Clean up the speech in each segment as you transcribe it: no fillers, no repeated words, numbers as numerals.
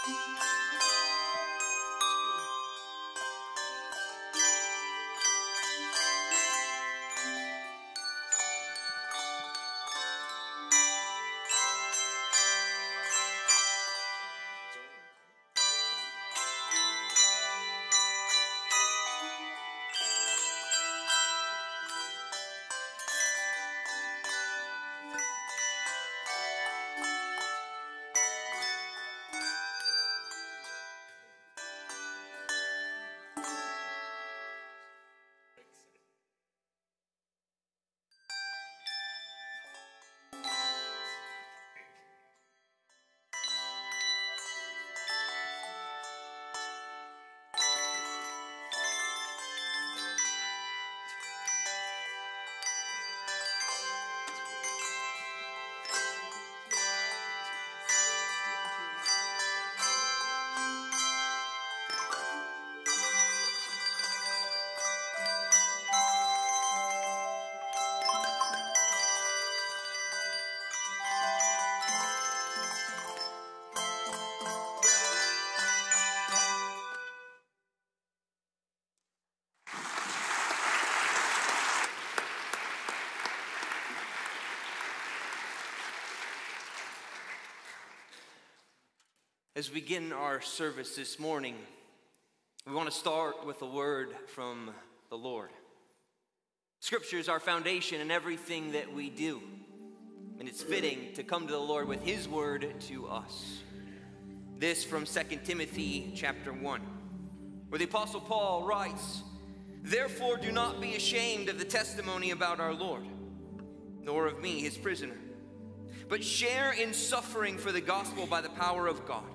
As we begin our service this morning, we want to start with a word from the Lord. Scripture is our foundation in everything that we do, and it's fitting to come to the Lord with His word to us. This from 2 Timothy chapter 1, where the Apostle Paul writes, "Therefore do not be ashamed of the testimony about our Lord, nor of me, His prisoner, but share in suffering for the gospel by the power of God,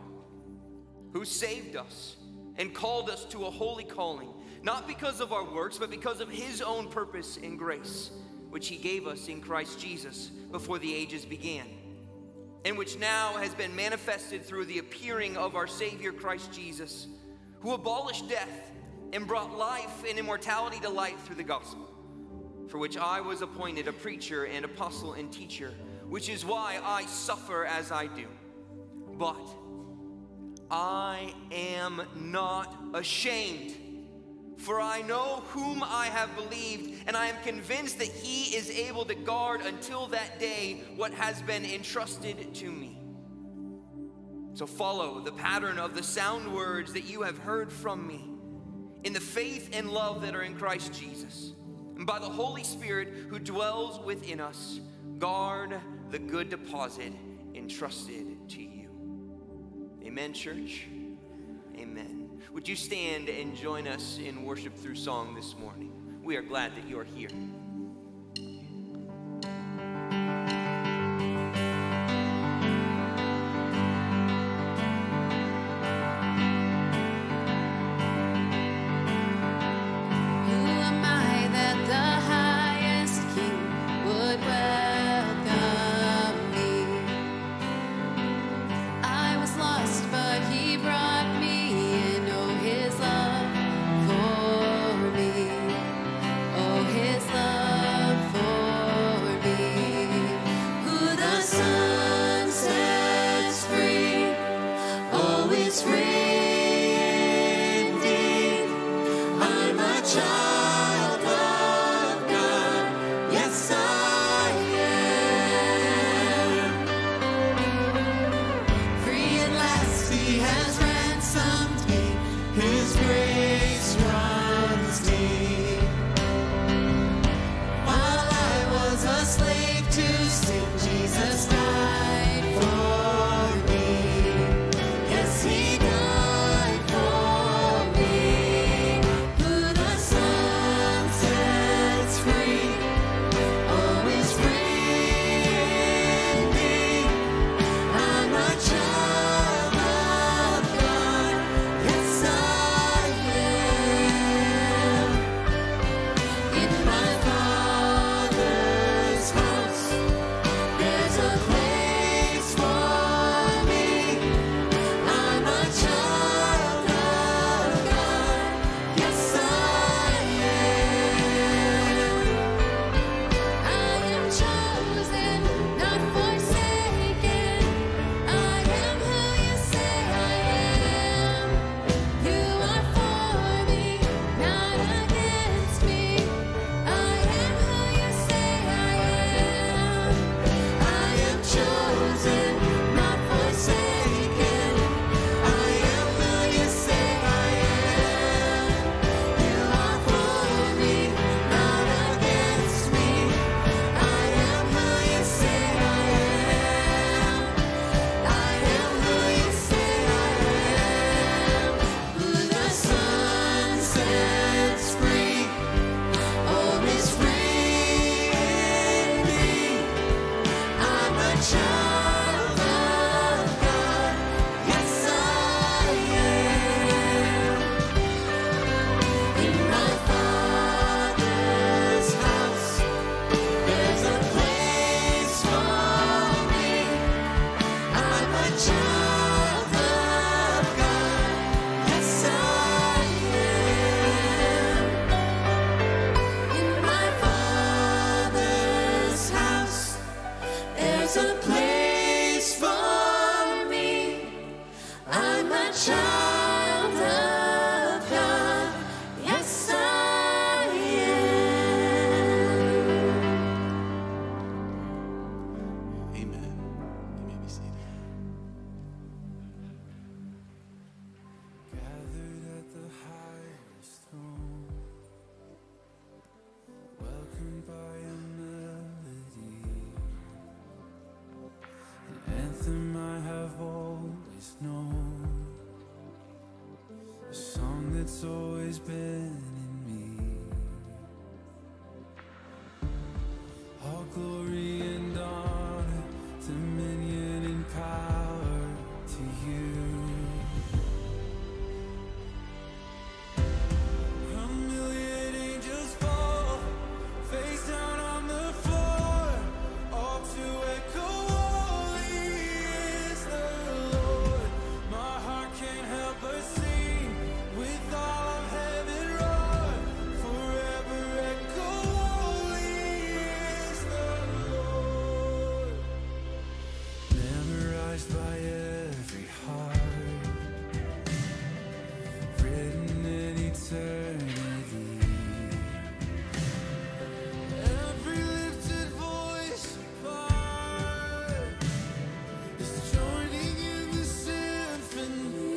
who saved us and called us to a holy calling, not because of our works, but because of His own purpose and grace, which He gave us in Christ Jesus before the ages began, and which now has been manifested through the appearing of our Savior Christ Jesus, who abolished death and brought life and immortality to light through the gospel, for which I was appointed a preacher and apostle and teacher, which is why I suffer as I do. But I am not ashamed, for I know whom I have believed, and I am convinced that He is able to guard until that day what has been entrusted to me. So follow the pattern of the sound words that you have heard from me in the faith and love that are in Christ Jesus. And by the Holy Spirit who dwells within us, guard the good deposit entrusted to you." Amen, church? Amen. Would you stand and join us in worship through song this morning? We are glad that you are here. His love always been in me. All glory and honor, dominion and power to you. A million angels fall, face down on the floor, all to echo, holy is the Lord. My heart can't help but sing with all of heaven roar, forever echo, holy is the Lord. Memorized by every heart, written in eternity. Every lifted voice apart is joining in the symphony.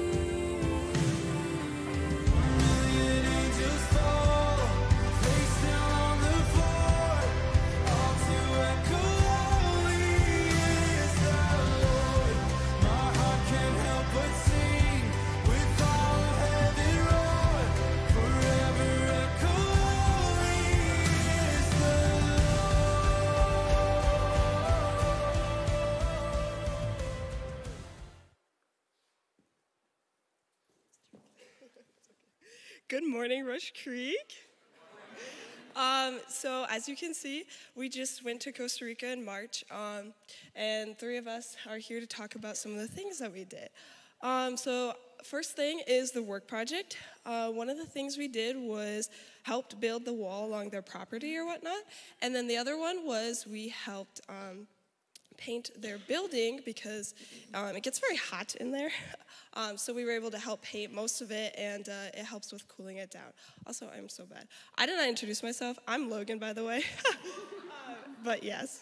A million angels fall, face down on the floor, all to echo, holy is the Lord. My heart can't help but sing with all of heaven roar, forever echo, holy is the Good morning, Rush Creek. So as you can see, we just went to Costa Rica in March, and 3 of us are here to talk about some of the things that we did. So first thing is the work project. One of the things we did was helped build the wall along their property or whatnot, and then the other one was we helped paint their building because it gets very hot in there. So we were able to help paint most of it, and it helps with cooling it down. Also, I'm so bad. I did not introduce myself. I'm Logan, by the way. But yes.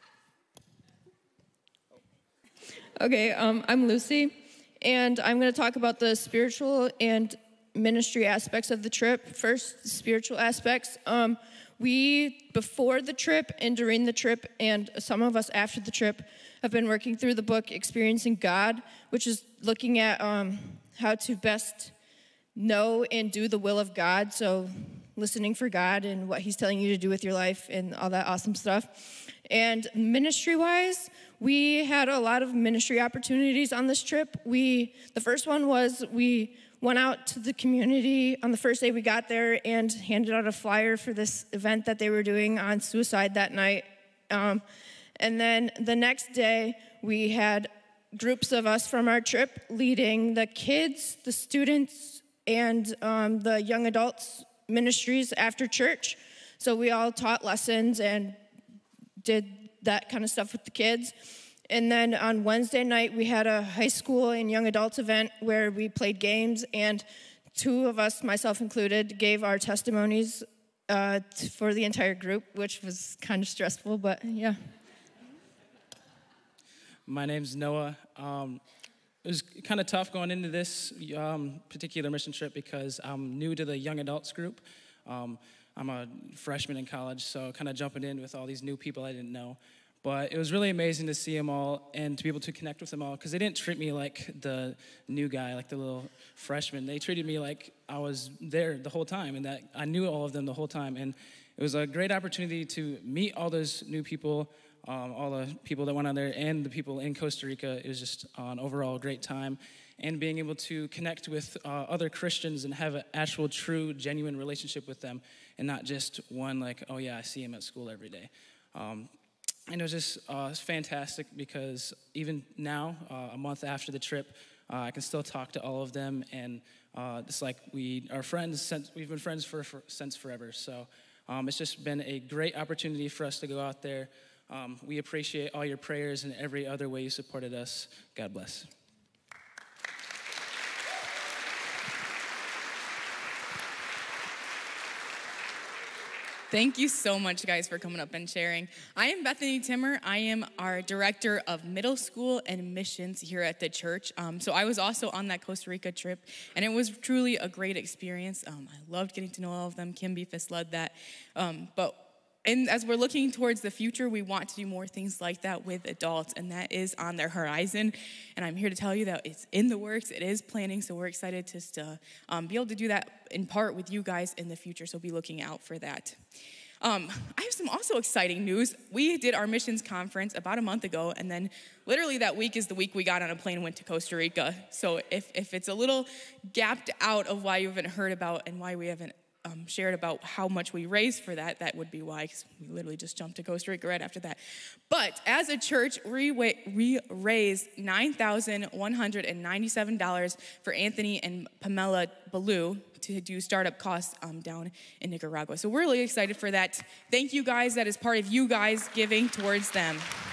Okay, I'm Lucy, and I'm going to talk about the spiritual and ministry aspects of the trip. First, the spiritual aspects. We, before the trip and during the trip, and some of us after the trip, have been working through the book Experiencing God, which is looking at how to best know and do the will of God, so listening for God and what he's telling you to do with your life and all that awesome stuff. And ministry-wise, we had a lot of ministry opportunities on this trip. The first one was we went out to the community on the first day we got there and handed out a flyer for this event that they were doing on suicide that night. And then the next day, we had groups of us from our trip leading the kids, the students, and the young adults ministries after church. So we all taught lessons and did that kind of stuff with the kids. And then on Wednesday night, we had a high school and young adults event where we played games, and 2 of us, myself included, gave our testimonies for the entire group, which was kind of stressful, but yeah. My name's Noah. It was kind of tough going into this particular mission trip because I'm new to the young adults group. I'm a freshman in college, so kind of jumping in with all these new people I didn't know. But it was really amazing to see them all and to be able to connect with them all, because they didn't treat me like the new guy, like the little freshman. They treated me like I was there the whole time and that I knew all of them the whole time. And it was a great opportunity to meet all those new people, all the people that went on there and the people in Costa Rica. It was just an overall great time. And being able to connect with other Christians and have an actual, true, genuine relationship with them, and not just one like, oh yeah, I see him at school every day. And it was just fantastic because even now, a month after the trip, I can still talk to all of them, and it's like we are friends since we've been friends since forever. So it's just been a great opportunity for us to go out there. We appreciate all your prayers and every other way you supported us. God bless. Thank you so much, guys, for coming up and sharing. I am Bethany Timmer. I am our director of middle school and missions here at the church. So I was also on that Costa Rica trip, and it was truly a great experience. I loved getting to know all of them. Kim Beefus led that. But and as we're looking towards the future, we want to do more things like that with adults, and that is on their horizon. And I'm here to tell you that it's in the works, it is planning, so we're excited to be able to do that in part with you guys in the future, so be looking out for that. I have some also exciting news. We did our missions conference about a month ago, and then literally that week is the week we got on a plane and went to Costa Rica. So if it's a little gapped out of why you haven't heard about and why we haven't shared about how much we raised for that, that would be why, because we literally just jumped to Costa Rica right after that. But as a church, we raised $9,197 for Anthony and Pamela Ballou to do startup costs down in Nicaragua. So we're really excited for that. Thank you guys. That is part of you guys giving towards them.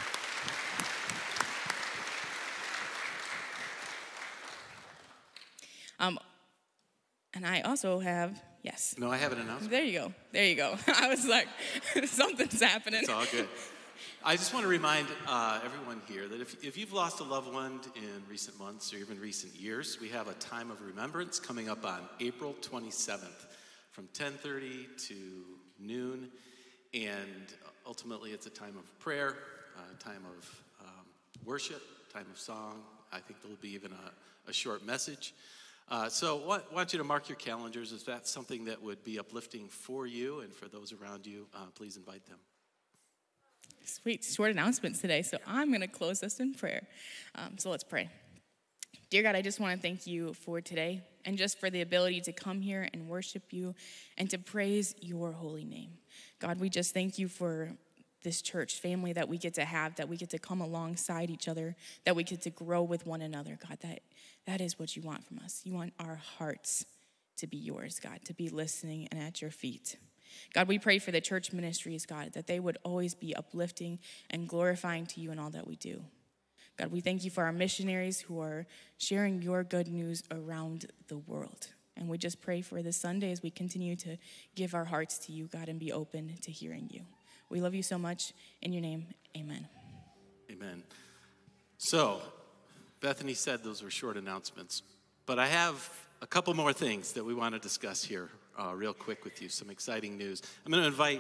And I also have, yes. No, I have an announcement. There you go. There you go. I was like, something's happening. It's all good. I just want to remind everyone here that if you've lost a loved one in recent months or even recent years, we have a time of remembrance coming up on April 27th from 10:30 to noon. And ultimately, it's a time of prayer, a time of worship, time of song. I think there'll be even a short message. So I want you to mark your calendars. If that's something that would be uplifting for you and for those around you, please invite them. Sweet, short announcements today. So I'm going to close this in prayer. So let's pray. Dear God, I just want to thank you for today and just for the ability to come here and worship you and to praise your holy name. God, we just thank you for this church family that we get to have, that we get to come alongside each other, that we get to grow with one another. God, that is what you want from us. You want our hearts to be yours, God, to be listening and at your feet. God, we pray for the church ministries, God, that they would always be uplifting and glorifying to you in all that we do. God, we thank you for our missionaries who are sharing your good news around the world. And we just pray for this Sunday as we continue to give our hearts to you, God, and be open to hearing you. We love you so much. In your name, amen. Amen. So, Bethany said those were short announcements, but I have a couple more things that we want to discuss here real quick with you, some exciting news. I'm going to invite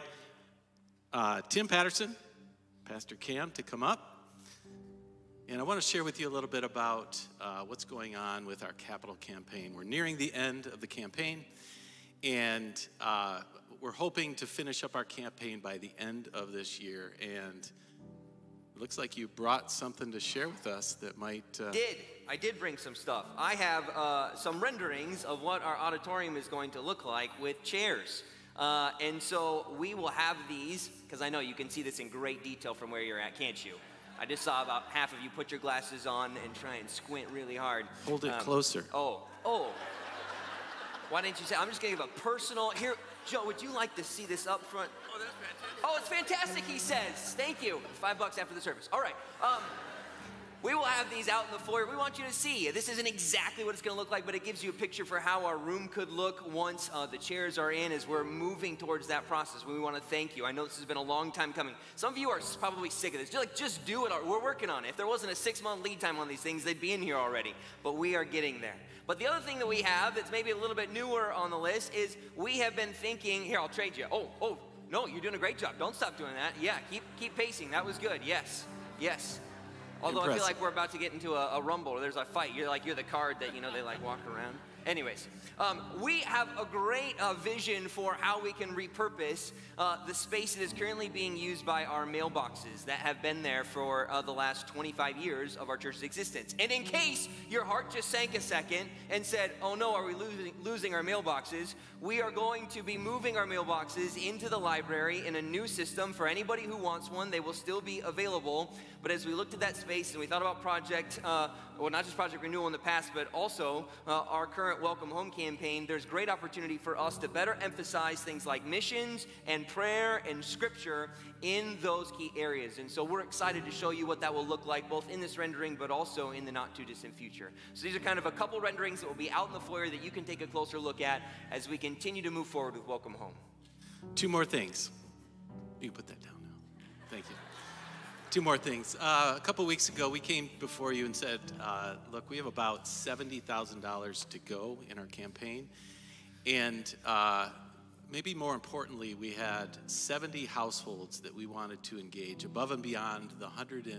Tim Patterson, Pastor Cam, to come up. And I want to share with you a little bit about what's going on with our capital campaign. We're nearing the end of the campaign, and we're hoping to finish up our campaign by the end of this year. And it looks like you brought something to share with us that might... I did bring some stuff. I have some renderings of what our auditorium is going to look like with chairs. And so we will have these, because I know you can see this in great detail from where you're at, can't you? I just saw about half of you put your glasses on and try and squint really hard. Hold it closer. Oh. Why didn't you say? I'm just going to give a personal... Here, Joe, would you like to see this up front? Oh, that's fantastic. Oh, it's fantastic, he says. Thank you. $5 after the service. All right. We will have these out in the foyer. We want you to see. This isn't exactly what it's going to look like, but it gives you a picture for how our room could look once the chairs are in as we're moving towards that process. We want to thank you. I know this has been a long time coming. Some of you are probably sick of this. You're like, just do it. We're working on it. If there wasn't a 6-month lead time on these things, they'd be in here already. But we are getting there. But the other thing that we have that's maybe a little bit newer on the list is we have been thinking, here, I'll trade you. Oh, no, you're doing a great job. Don't stop doing that. Yeah, keep pacing. That was good. Yes. Although I feel like we're about to get into a rumble or there's a fight. You're the card that, they like walk around. Anyways, we have a great vision for how we can repurpose the space that is currently being used by our mailboxes that have been there for the last 25 years of our church's existence. And in case your heart just sank a second and said, oh no, are we losing our mailboxes? We are going to be moving our mailboxes into the library in a new system. For anybody who wants one, they will still be available. But as we looked at that space and we thought about not just Project Renewal in the past, but also our current Welcome Home campaign, there's great opportunity for us to better emphasize things like missions and prayer and scripture in those key areas. And so we're excited to show you what that will look like both in this rendering, but also in the not too distant future. So these are kind of a couple renderings that will be out in the foyer that you can take a closer look at as we continue to move forward with Welcome Home. 2 more things. You can put that down now. Thank you. 2 more things. A couple weeks ago, we came before you and said, look, we have about $70,000 to go in our campaign. And maybe more importantly, we had 70 households that we wanted to engage above and beyond the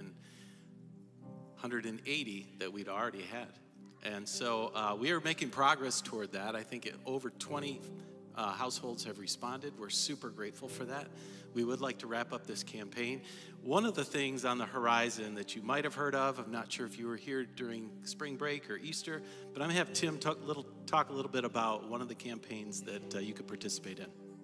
180 that we'd already had. And so we are making progress toward that. I think over 20 households have responded. We're super grateful for that. We would like to wrap up this campaign. One of the things on the horizon that you might have heard of, I'm not sure if you were here during spring break or Easter, but I'm going to have Tim talk a little bit about one of the campaigns that you could participate in.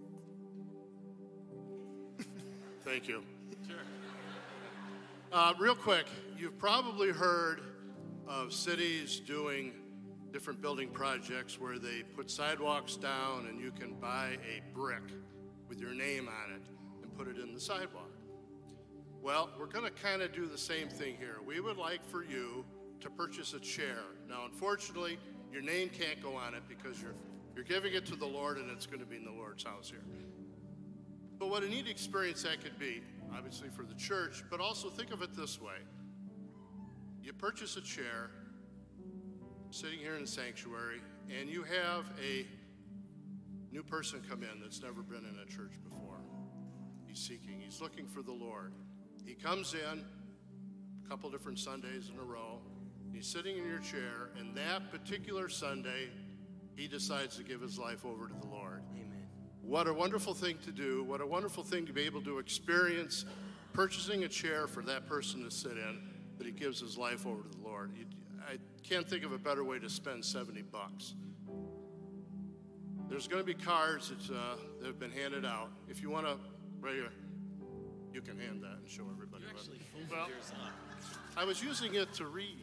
Thank you. Sure. Real quick, you've probably heard of cities doing different building projects where they put sidewalks down and you can buy a brick with your name on it and put it in the sidewalk. Well, we're going to kind of do the same thing here. We would like for you to purchase a chair. Now, unfortunately, your name can't go on it because you're giving it to the Lord and it's going to be in the Lord's house here. But what a neat experience that could be, obviously for the church, but also think of it this way. You purchase a chair, sitting here in the sanctuary, and you have a new person come in that's never been in a church before. He's seeking, he's looking for the Lord. He comes in a couple different Sundays in a row, he's sitting in your chair, and that particular Sunday, he decides to give his life over to the Lord. Amen. What a wonderful thing to do, what a wonderful thing to be able to experience purchasing a chair for that person to sit in, that he gives his life over to the Lord. I can't think of a better way to spend 70 bucks. There's going to be cards that have been handed out. If you want to, right here, you can hand that and show everybody. Well, I was using it to read.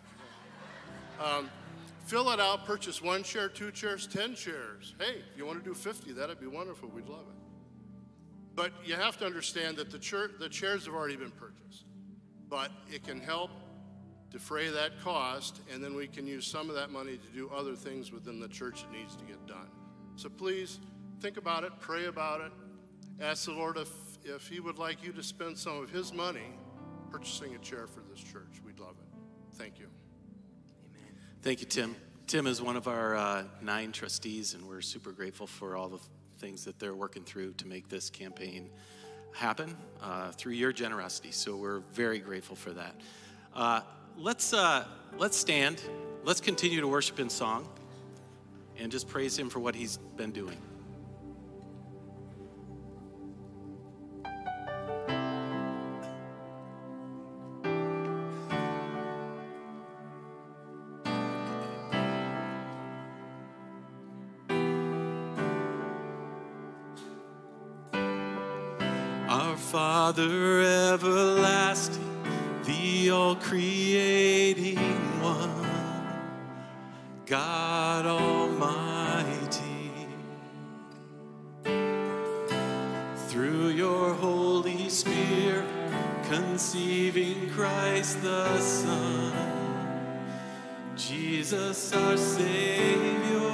Fill it out, purchase 1 chair, 2 chairs, 10 chairs. Hey, if you want to do 50, that'd be wonderful. We'd love it. But you have to understand that the chairs have already been purchased. But it can help defray that cost, and then we can use some of that money to do other things within the church that needs to get done. So please think about it, pray about it, ask the Lord if he would like you to spend some of his money purchasing a chair for this church. We'd love it. Thank you. Amen. Thank you, Tim. Tim is one of our 9 trustees, and we're super grateful for all the things that they're working through to make this campaign happen through your generosity. So we're very grateful for that. Let's stand. Let's continue to worship in song and just praise him for what he's been doing. Our Father everlasting, the all-creating one, God Almighty, through your Holy Spirit, conceiving Christ the Son, Jesus our Savior.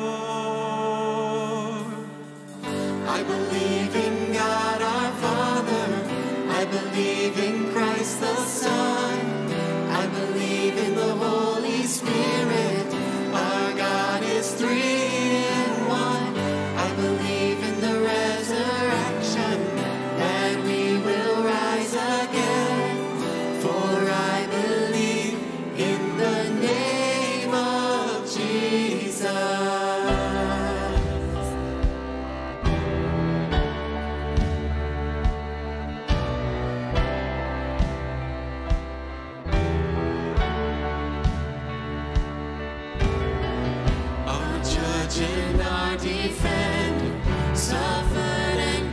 I believe in God our Father, I believe in Christ the Son, I believe in the Holy Spirit, our God is 3 in 1. I believe in the resurrection, that we will rise again, for I believe in the name of Jesus. And our defender suffered and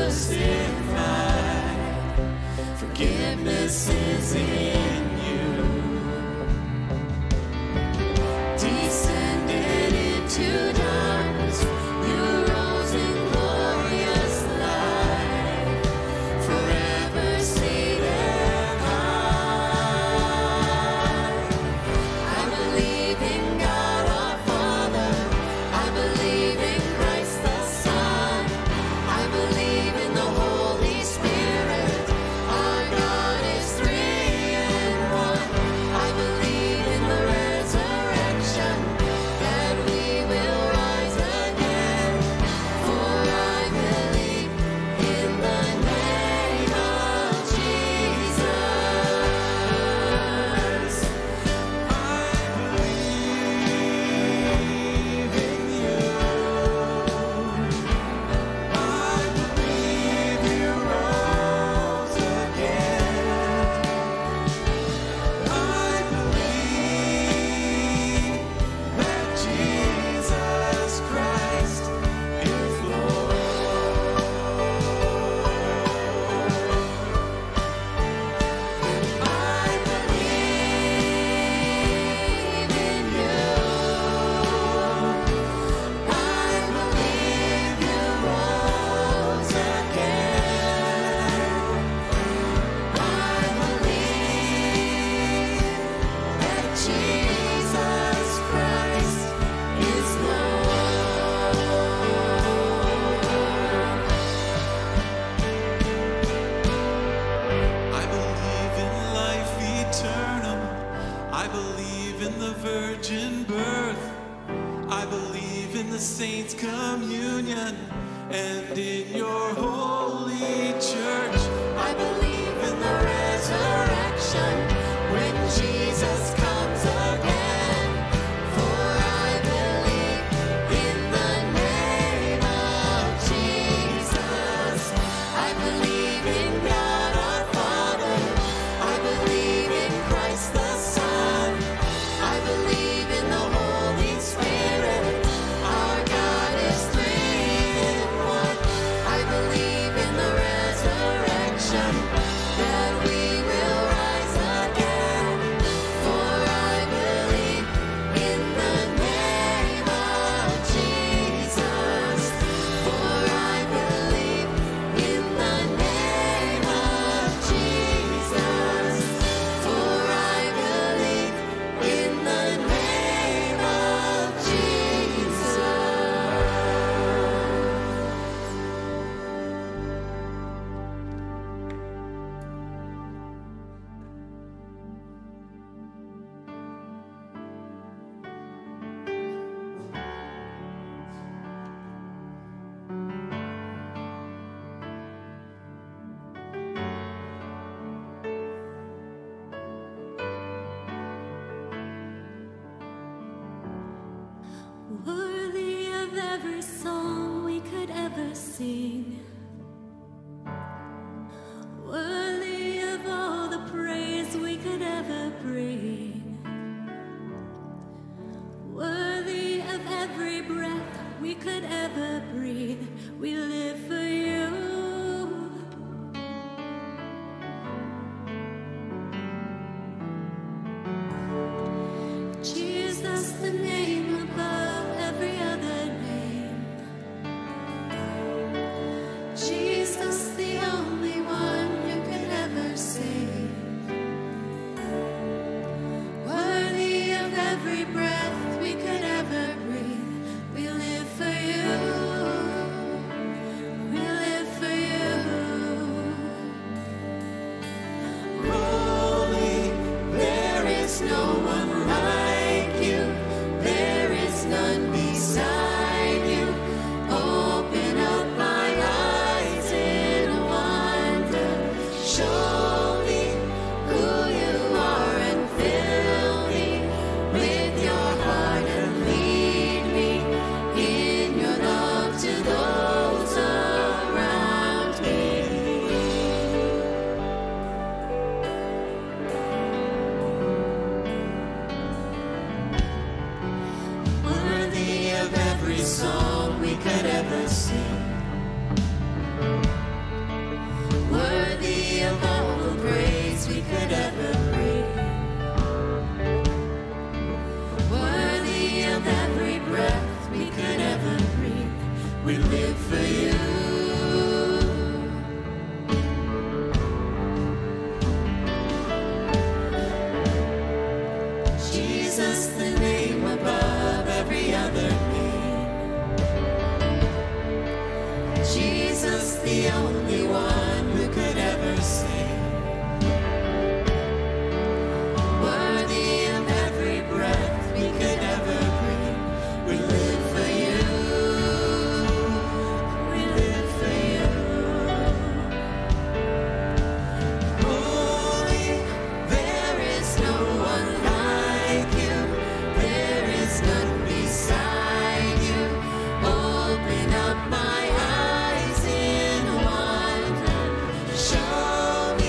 crucified. Forgiveness is in you. Descended into darkness, you rose in glorious light, forever seated high. I believe in God our Father, I believe in Christ the Son, I believe in the Holy Spirit, our God is 3 in virgin birth. I believe in the saints' communion and in your holy church. I believe in the resurrection when Jesus comes again. For I believe in the name of Jesus. I believe in God our Father. I believe in Christ the Son. I believe in the Holy Spirit. Our God is three in one. I believe in the resurrection, that we will rise again. For I believe in the name of Jesus. For I believe in the name of Jesus. For I believe in the name of Jesus. Worthy of every song we could ever sing, worthy of all the praise we could ever bring, worthy of every breath we could ever breathe. We live for you. Jesus, the name above every other name. Jesus, the only one who could ever save. Worthy of every breath we could ever breathe. We live for you. We live for you. Holy, there is no one like you. There is none beside you. Open up my eyes in wonder. Show me who you are and fill me with your heart and lead me in your love to those around me. Worthy of every song we could ever sing, worthy of all the praise we could ever bring, worthy of every breath we could ever breathe. We live for you. Jesus, the name above every other name. Jesus, the only one who could ever save. Worthy of every breath we could ever breathe. We live for you. We live for you. Holy, there is no one like you. There is none beside you. Open up my eyes in wonder. Show me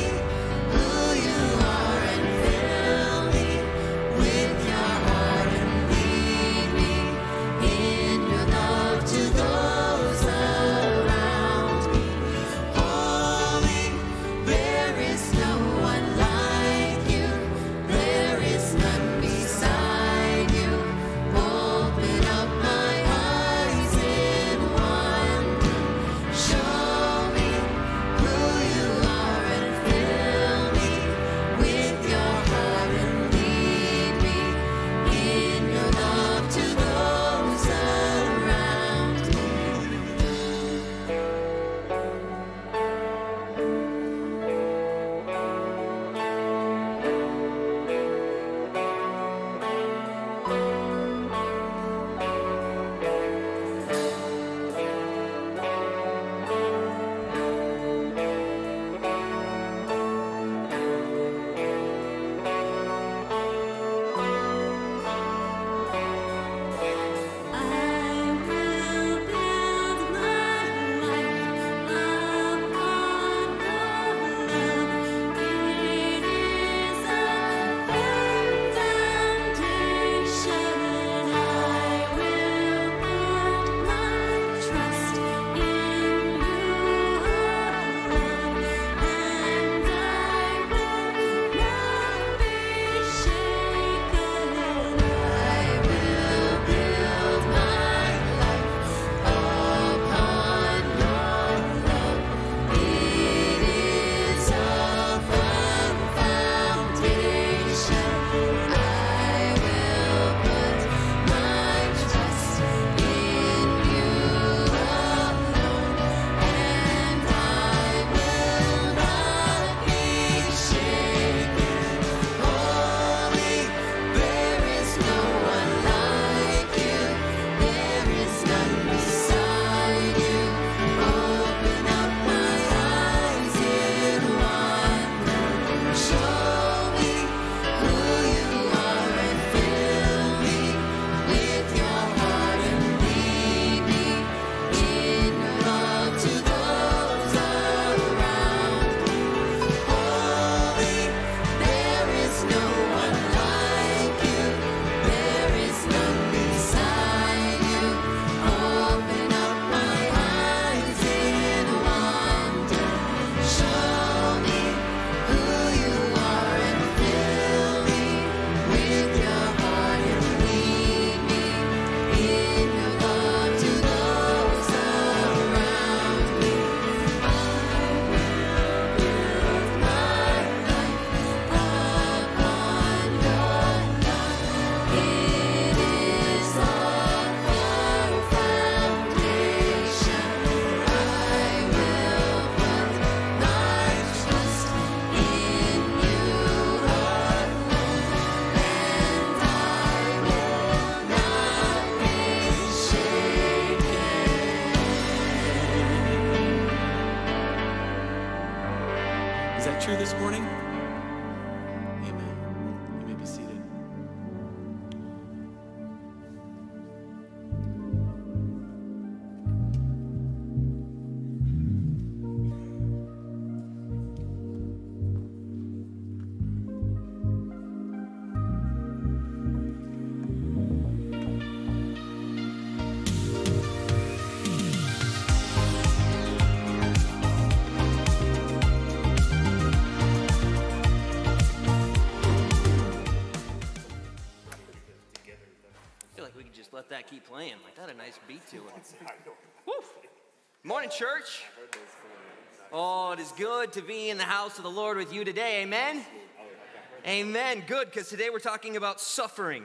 let that keep playing. Like, that had a nice beat to it. Woo. Morning, church. Oh, it is good to be in the house of the Lord with you today. Amen? Amen. Good, because today we're talking about suffering.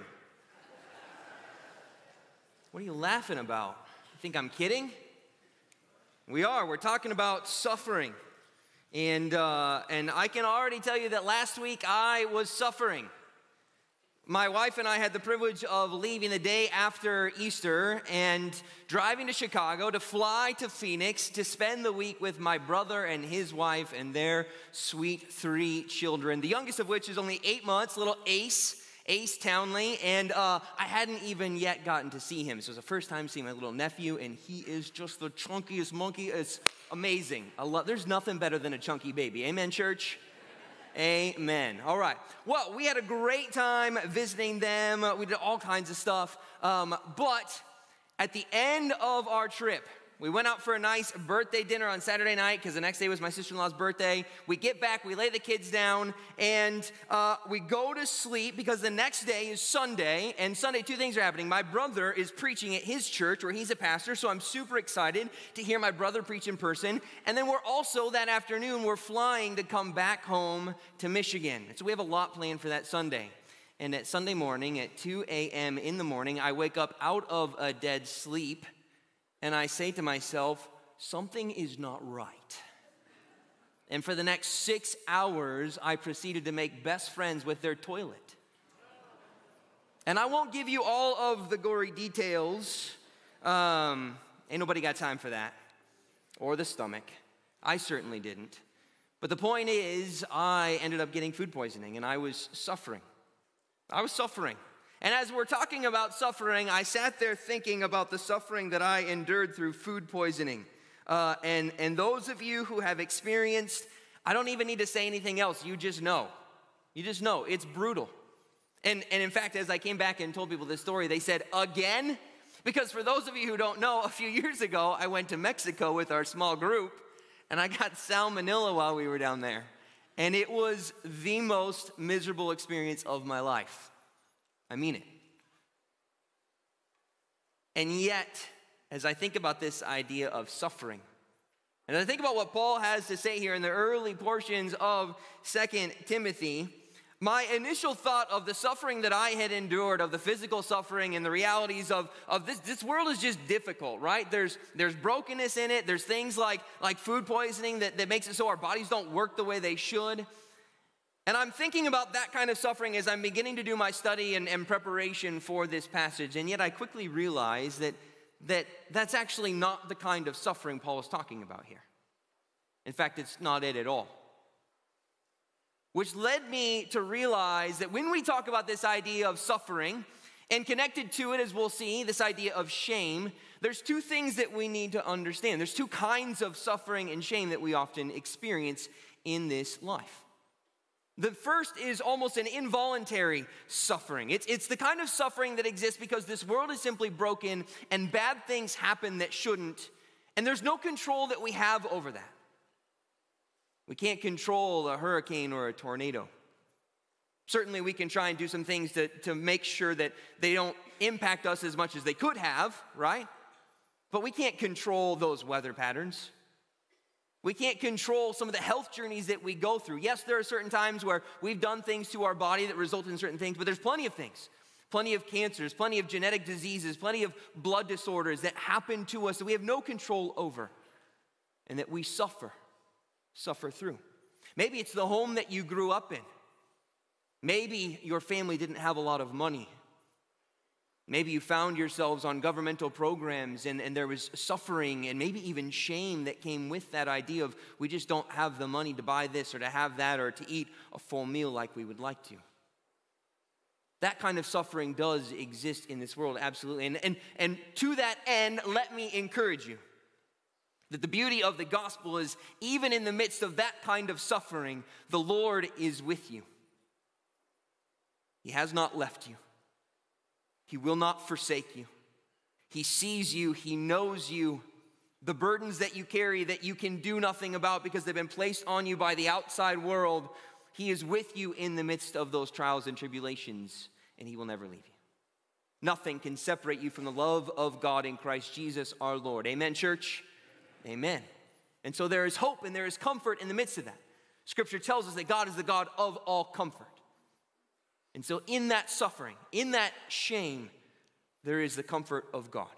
What are you laughing about? You think I'm kidding? We are. We're talking about suffering. And I can already tell you that last week I was suffering. My wife and I had the privilege of leaving the day after Easter and driving to Chicago to fly to Phoenix to spend the week with my brother and his wife and their sweet 3 children, the youngest of which is only 8 months, little Ace Townley, and I hadn't even yet gotten to see him. So it was the first time seeing my little nephew, and he is just the chunkiest monkey. It's amazing. There's nothing better than a chunky baby. Amen, church? Amen. All right. Well, we had a great time visiting them. We did all kinds of stuff. But at the end of our trip, we went out for a nice birthday dinner on Saturday night because the next day was my sister-in-law's birthday. We get back, we lay the kids down, and we go to sleep because the next day is Sunday. And Sunday, 2 things are happening. My brother is preaching at his church where he's a pastor, so I'm super excited to hear my brother preach in person. And then we're also, that afternoon, we're flying to come back home to Michigan. And so we have a lot planned for that Sunday. And at Sunday morning at 2 a.m. in the morning, I wake up out of a dead sleep. And I say to myself, something is not right. And for the next 6 hours, I proceeded to make best friends with their toilet. And I won't give you all of the gory details. Ain't nobody got time for that. Or the stomach. I certainly didn't. But the point is, I ended up getting food poisoning, and I was suffering. And as we're talking about suffering, I sat there thinking about the suffering that I endured through food poisoning. And those of you who have experienced, I don't even need to say anything else. You just know. You just know. It's brutal. And in fact, as I came back and told people this story, they said, again? Because for those of you who don't know, a few years ago, I went to Mexico with our small group, and I got salmonella while we were down there. And it was the most miserable experience of my life. I mean it. And yet, as I think about this idea of suffering, and I think about what Paul has to say here in the early portions of 2 Timothy, my initial thought of the suffering that I had endured, of the physical suffering and the realities of this world is just difficult, right? There's brokenness in it. There's things like food poisoning that makes it so our bodies don't work the way they should. And I'm thinking about that kind of suffering as I'm beginning to do my study and preparation for this passage. And yet I quickly realize that's actually not the kind of suffering Paul is talking about here. In fact, it's not it at all. Which led me to realize that when we talk about this idea of suffering, and connected to it, as we'll see, this idea of shame, there's 2 things that we need to understand. There's 2 kinds of suffering and shame that we often experience in this life. The first is almost an involuntary suffering. It's the kind of suffering that exists because this world is simply broken and bad things happen that shouldn't, and there's no control that we have over that. We can't control a hurricane or a tornado. Certainly we can try and do some things to make sure that they don't impact us as much as they could have, right? But we can't control those weather patterns. We can't control some of the health journeys that we go through. Yes, there are certain times where we've done things to our body that result in certain things, but there's plenty of things. Plenty of cancers, plenty of genetic diseases, plenty of blood disorders that happen to us that we have no control over and that we suffer through. Maybe it's the home that you grew up in. Maybe your family didn't have a lot of money. Maybe you found yourselves on governmental programs and there was suffering and maybe even shame that came with that idea of we just don't have the money to buy this or to have that or to eat a full meal like we would like to. That kind of suffering does exist in this world, absolutely. And to that end, let me encourage you that the beauty of the gospel is even in the midst of that kind of suffering, the Lord is with you. He has not left you. He will not forsake you. He sees you. He knows you. The burdens that you carry that you can do nothing about because they've been placed on you by the outside world, He is with you in the midst of those trials and tribulations, and He will never leave you. Nothing can separate you from the love of God in Christ Jesus our Lord. Amen, church? Amen. And so there is hope and there is comfort in the midst of that. Scripture tells us that God is the God of all comfort. And so in that suffering, in that shame, there is the comfort of God.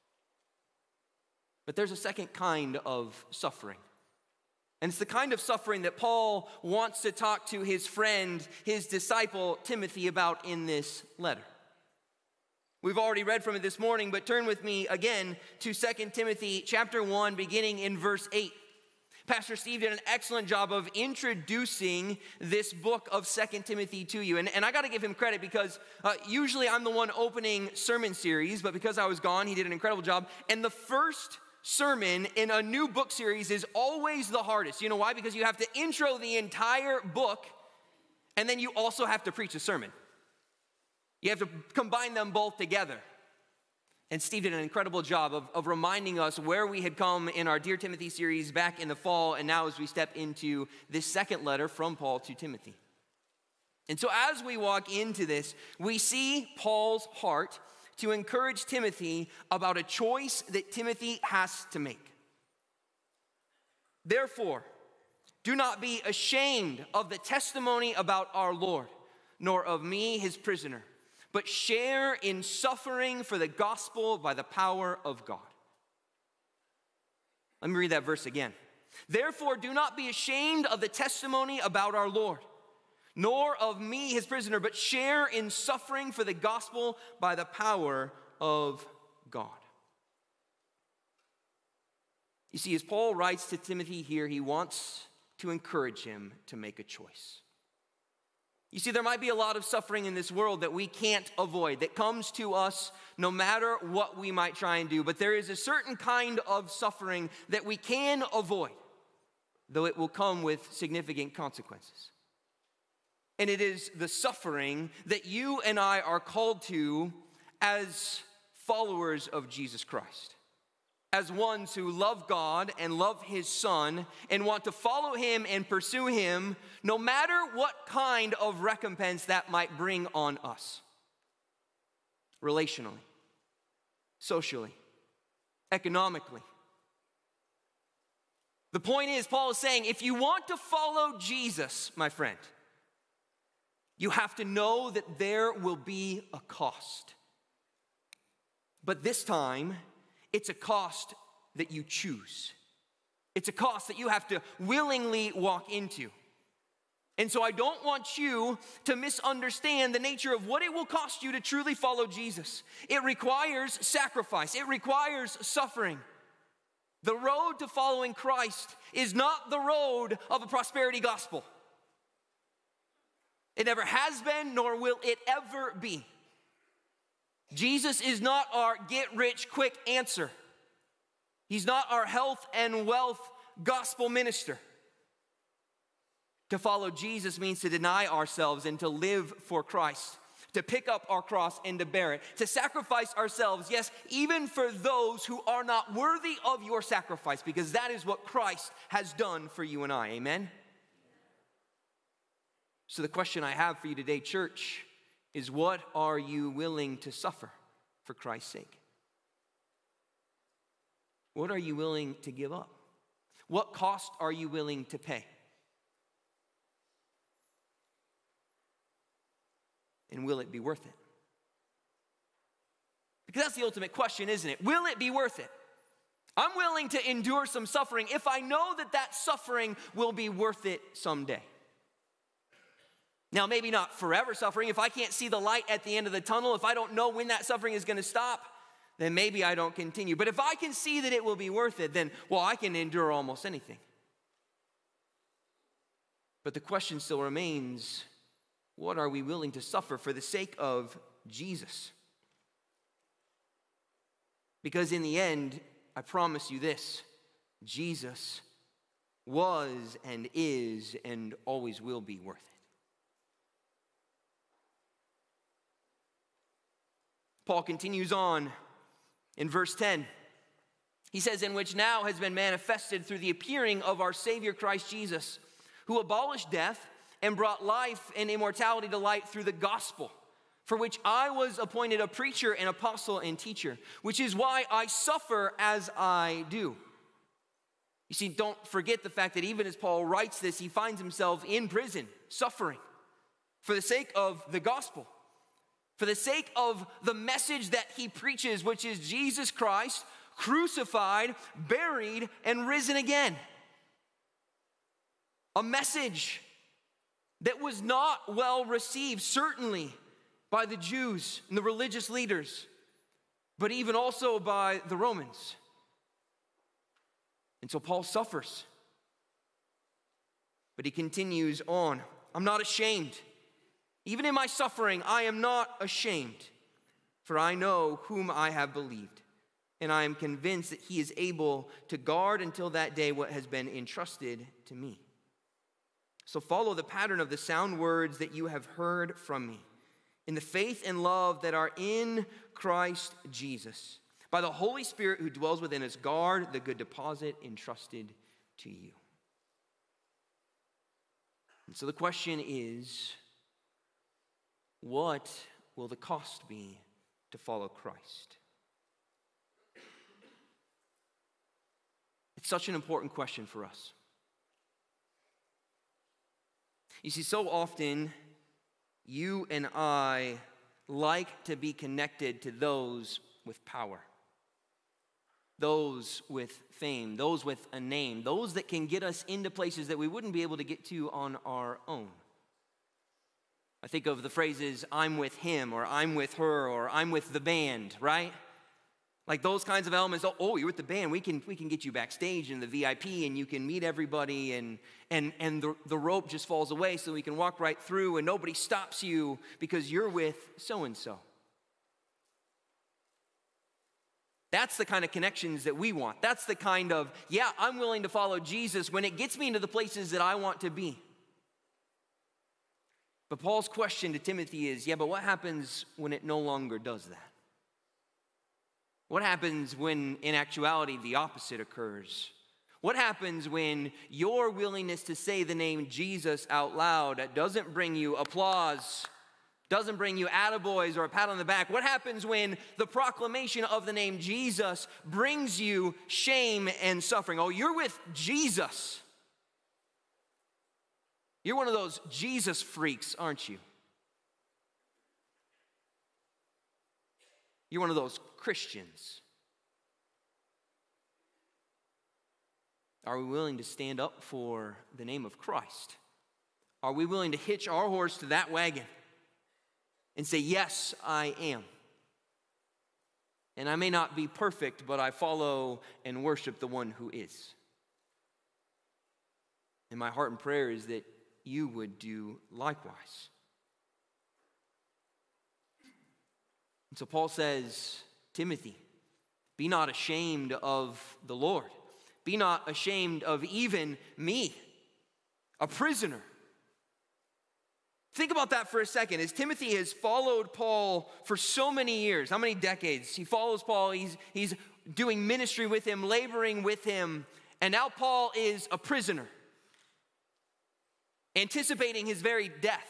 But there's a second kind of suffering. And it's the kind of suffering that Paul wants to talk to his friend, his disciple, Timothy, about in this letter. We've already read from it this morning, but turn with me again to 2 Timothy chapter 1, beginning in verse 8. Pastor Steve did an excellent job of introducing this book of 2 Timothy to you. And I got to give him credit because usually I'm the one opening sermon series, but because I was gone, he did an incredible job. And the first sermon in a new book series is always the hardest. You know why? Because you have to intro the entire book, and then you also have to preach a sermon. You have to combine them both together. And Steve did an incredible job of reminding us where we had come in our Dear Timothy series back in the fall, and now as we step into this second letter from Paul to Timothy. And so as we walk into this, we see Paul's heart to encourage Timothy about a choice that Timothy has to make. Therefore, do not be ashamed of the testimony about our Lord, nor of me, his prisoner, but share in suffering for the gospel by the power of God. Let me read that verse again. Therefore, do not be ashamed of the testimony about our Lord, nor of me, his prisoner, but share in suffering for the gospel by the power of God. You see, as Paul writes to Timothy here, he wants to encourage him to make a choice. You see, there might be a lot of suffering in this world that we can't avoid, that comes to us no matter what we might try and do. But there is a certain kind of suffering that we can avoid, though it will come with significant consequences. And it is the suffering that you and I are called to as followers of Jesus Christ, as ones who love God and love his Son and want to follow him and pursue him, no matter what kind of recompense that might bring on us. Relationally, socially, economically. The point is, Paul is saying, if you want to follow Jesus, my friend, you have to know that there will be a cost. But this time, it's a cost that you choose. It's a cost that you have to willingly walk into. And so I don't want you to misunderstand the nature of what it will cost you to truly follow Jesus. It requires sacrifice. It requires suffering. The road to following Christ is not the road of a prosperity gospel. It never has been, nor will it ever be. Jesus is not our get-rich-quick answer. He's not our health and wealth gospel minister. To follow Jesus means to deny ourselves and to live for Christ, to pick up our cross and to bear it, to sacrifice ourselves, yes, even for those who are not worthy of your sacrifice, because that is what Christ has done for you and I. Amen? So the question I have for you today, church, is what are you willing to suffer for Christ's sake? What are you willing to give up? What cost are you willing to pay? And will it be worth it? Because that's the ultimate question, isn't it? Will it be worth it? I'm willing to endure some suffering if I know that that suffering will be worth it someday. Now, maybe not forever suffering. If I can't see the light at the end of the tunnel, if I don't know when that suffering is going to stop, then maybe I don't continue. But if I can see that it will be worth it, then, well, I can endure almost anything. But the question still remains, what are we willing to suffer for the sake of Jesus? Because in the end, I promise you this, Jesus was and is and always will be worth it. Paul continues on in verse 10. He says, in which now has been manifested through the appearing of our Savior Christ Jesus, who abolished death and brought life and immortality to light through the gospel, for which I was appointed a preacher, an apostle, and teacher, which is why I suffer as I do. You see, don't forget the fact that even as Paul writes this, he finds himself in prison, suffering for the sake of the gospel, for the sake of the message that he preaches, which is Jesus Christ, crucified, buried, and risen again. A message that was not well received, certainly by the Jews and the religious leaders, but even also by the Romans. And so Paul suffers. But he continues on. I'm not ashamed. Even in my suffering, I am not ashamed, for I know whom I have believed, and I am convinced that he is able to guard until that day what has been entrusted to me. So follow the pattern of the sound words that you have heard from me, in the faith and love that are in Christ Jesus. By the Holy Spirit who dwells within us, guard the good deposit entrusted to you. And so the question is, what will the cost be to follow Christ? It's such an important question for us. You see, so often you and I like to be connected to those with power, those with fame, those with a name, those that can get us into places that we wouldn't be able to get to on our own. I think of the phrases, I'm with him, or I'm with her, or I'm with the band, right? Like those kinds of elements. Oh, you're with the band. We can get you backstage in the VIP, and you can meet everybody, and the rope just falls away so we can walk right through, and nobody stops you because you're with so-and-so. That's the kind of connections that we want. That's the kind of, yeah, I'm willing to follow Jesus when it gets me into the places that I want to be. But Paul's question to Timothy is, yeah, but what happens when it no longer does that? What happens when, in actuality, the opposite occurs? What happens when your willingness to say the name Jesus out loud doesn't bring you applause, doesn't bring you attaboys or a pat on the back? What happens when the proclamation of the name Jesus brings you shame and suffering? Oh, you're with Jesus. You're one of those Jesus freaks, aren't you? You're one of those Christians. Are we willing to stand up for the name of Christ? Are we willing to hitch our horse to that wagon and say, yes, I am? And I may not be perfect, but I follow and worship the one who is. And my heart and prayer is that you would do likewise. And so Paul says, Timothy, be not ashamed of the Lord. Be not ashamed of even me, a prisoner. Think about that for a second. As Timothy has followed Paul for so many years, how many decades? He follows Paul, he's doing ministry with him, laboring with him, and now Paul is a prisoner, anticipating his very death.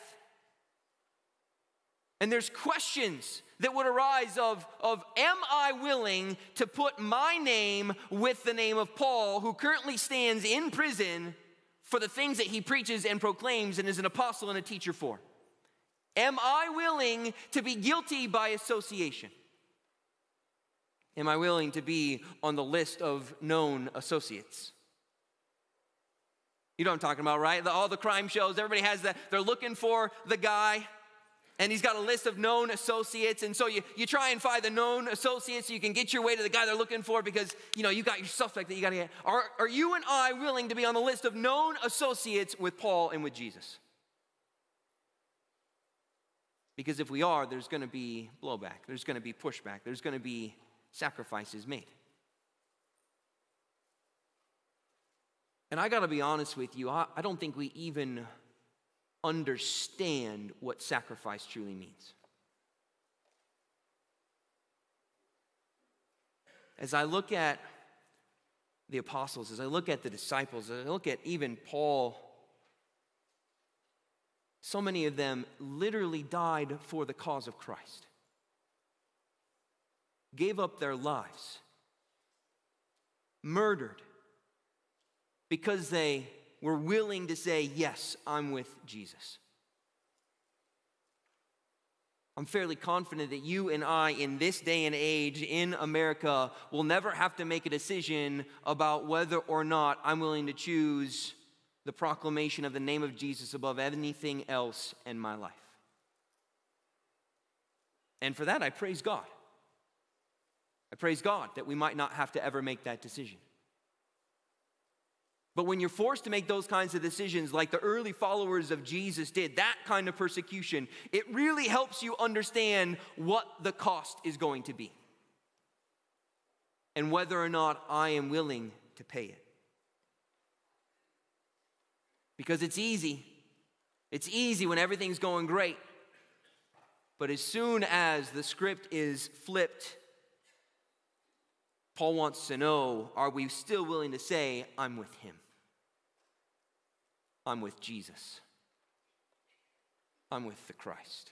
And there's questions that would arise of am I willing to put my name with the name of Paul, who currently stands in prison for the things that he preaches and proclaims and is an apostle and a teacher for? Am I willing to be guilty by association? Am I willing to be on the list of known associates? You know what I'm talking about, right? All the crime shows, everybody has that. They're looking for the guy, and he's got a list of known associates. And so you try and find the known associates so you can get your way to the guy they're looking for because, you got your suspect that you got to get. Are you and I willing to be on the list of known associates with Paul and with Jesus? Because if we are, there's going to be blowback. There's going to be pushback. There's going to be sacrifices made. And I got to be honest with you, I don't think we even understand what sacrifice truly means. As I look at the apostles, as I look at the disciples, as I look at even Paul So many of them literally died for the cause of Christ, gave up their lives, murdered, because they were willing to say, yes, I'm with Jesus. I'm fairly confident that you and I, in this day and age in America, will never have to make a decision about whether or not I'm willing to choose the proclamation of the name of Jesus above anything else in my life. And for that, I praise God. I praise God that we might not have to ever make that decision. But when you're forced to make those kinds of decisions like the early followers of Jesus did, that kind of persecution, it really helps you understand what the cost is going to be and whether or not I am willing to pay it. Because it's easy. It's easy when everything's going great. But as soon as the script is flipped, Paul wants to know, are we still willing to say, I'm with him? I'm with Jesus. I'm with the Christ.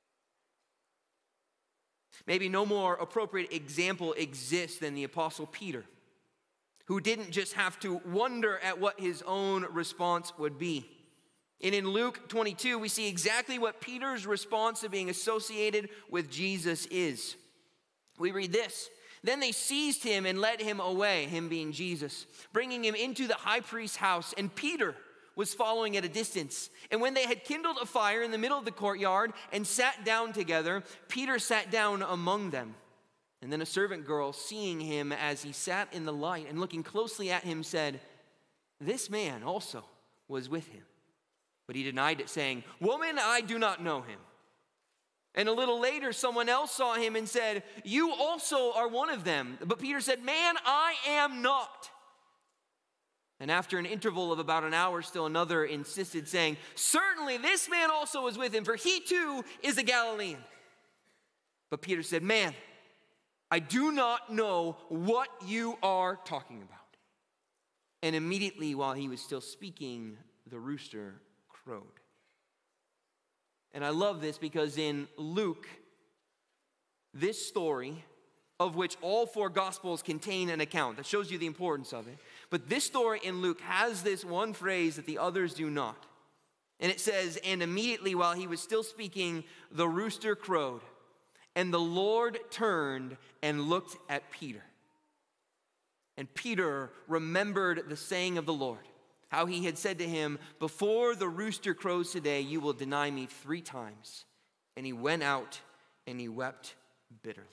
Maybe no more appropriate example exists than the Apostle Peter, who didn't just have to wonder at what his own response would be. And in Luke 22, we see exactly what Peter's response to being associated with Jesus is. We read this: "Then they seized him and led him away," him being Jesus, "bringing him into the high priest's house. And Peter was following at a distance. And when they had kindled a fire in the middle of the courtyard and sat down together, Peter sat down among them. And then a servant girl, seeing him as he sat in the light and looking closely at him, said, 'This man also was with him.' But he denied it, saying, 'Woman, I do not know him.' And a little later, someone else saw him and said, 'You also are one of them.' But Peter said, 'Man, I am not.' And after an interval of about an hour, still another insisted, saying, 'Certainly this man also was with him, for he too is a Galilean.' But Peter said, 'Man, I do not know what you are talking about.' And immediately while he was still speaking, the rooster crowed." And I love this because in Luke, this story, of which all four Gospels contain an account, that shows you the importance of it. But this story in Luke has this one phrase that the others do not. And it says, "And immediately while he was still speaking, the rooster crowed. And the Lord turned and looked at Peter. And Peter remembered the saying of the Lord, how he had said to him, 'Before the rooster crows today, you will deny me 3 times.' And he went out and he wept bitterly."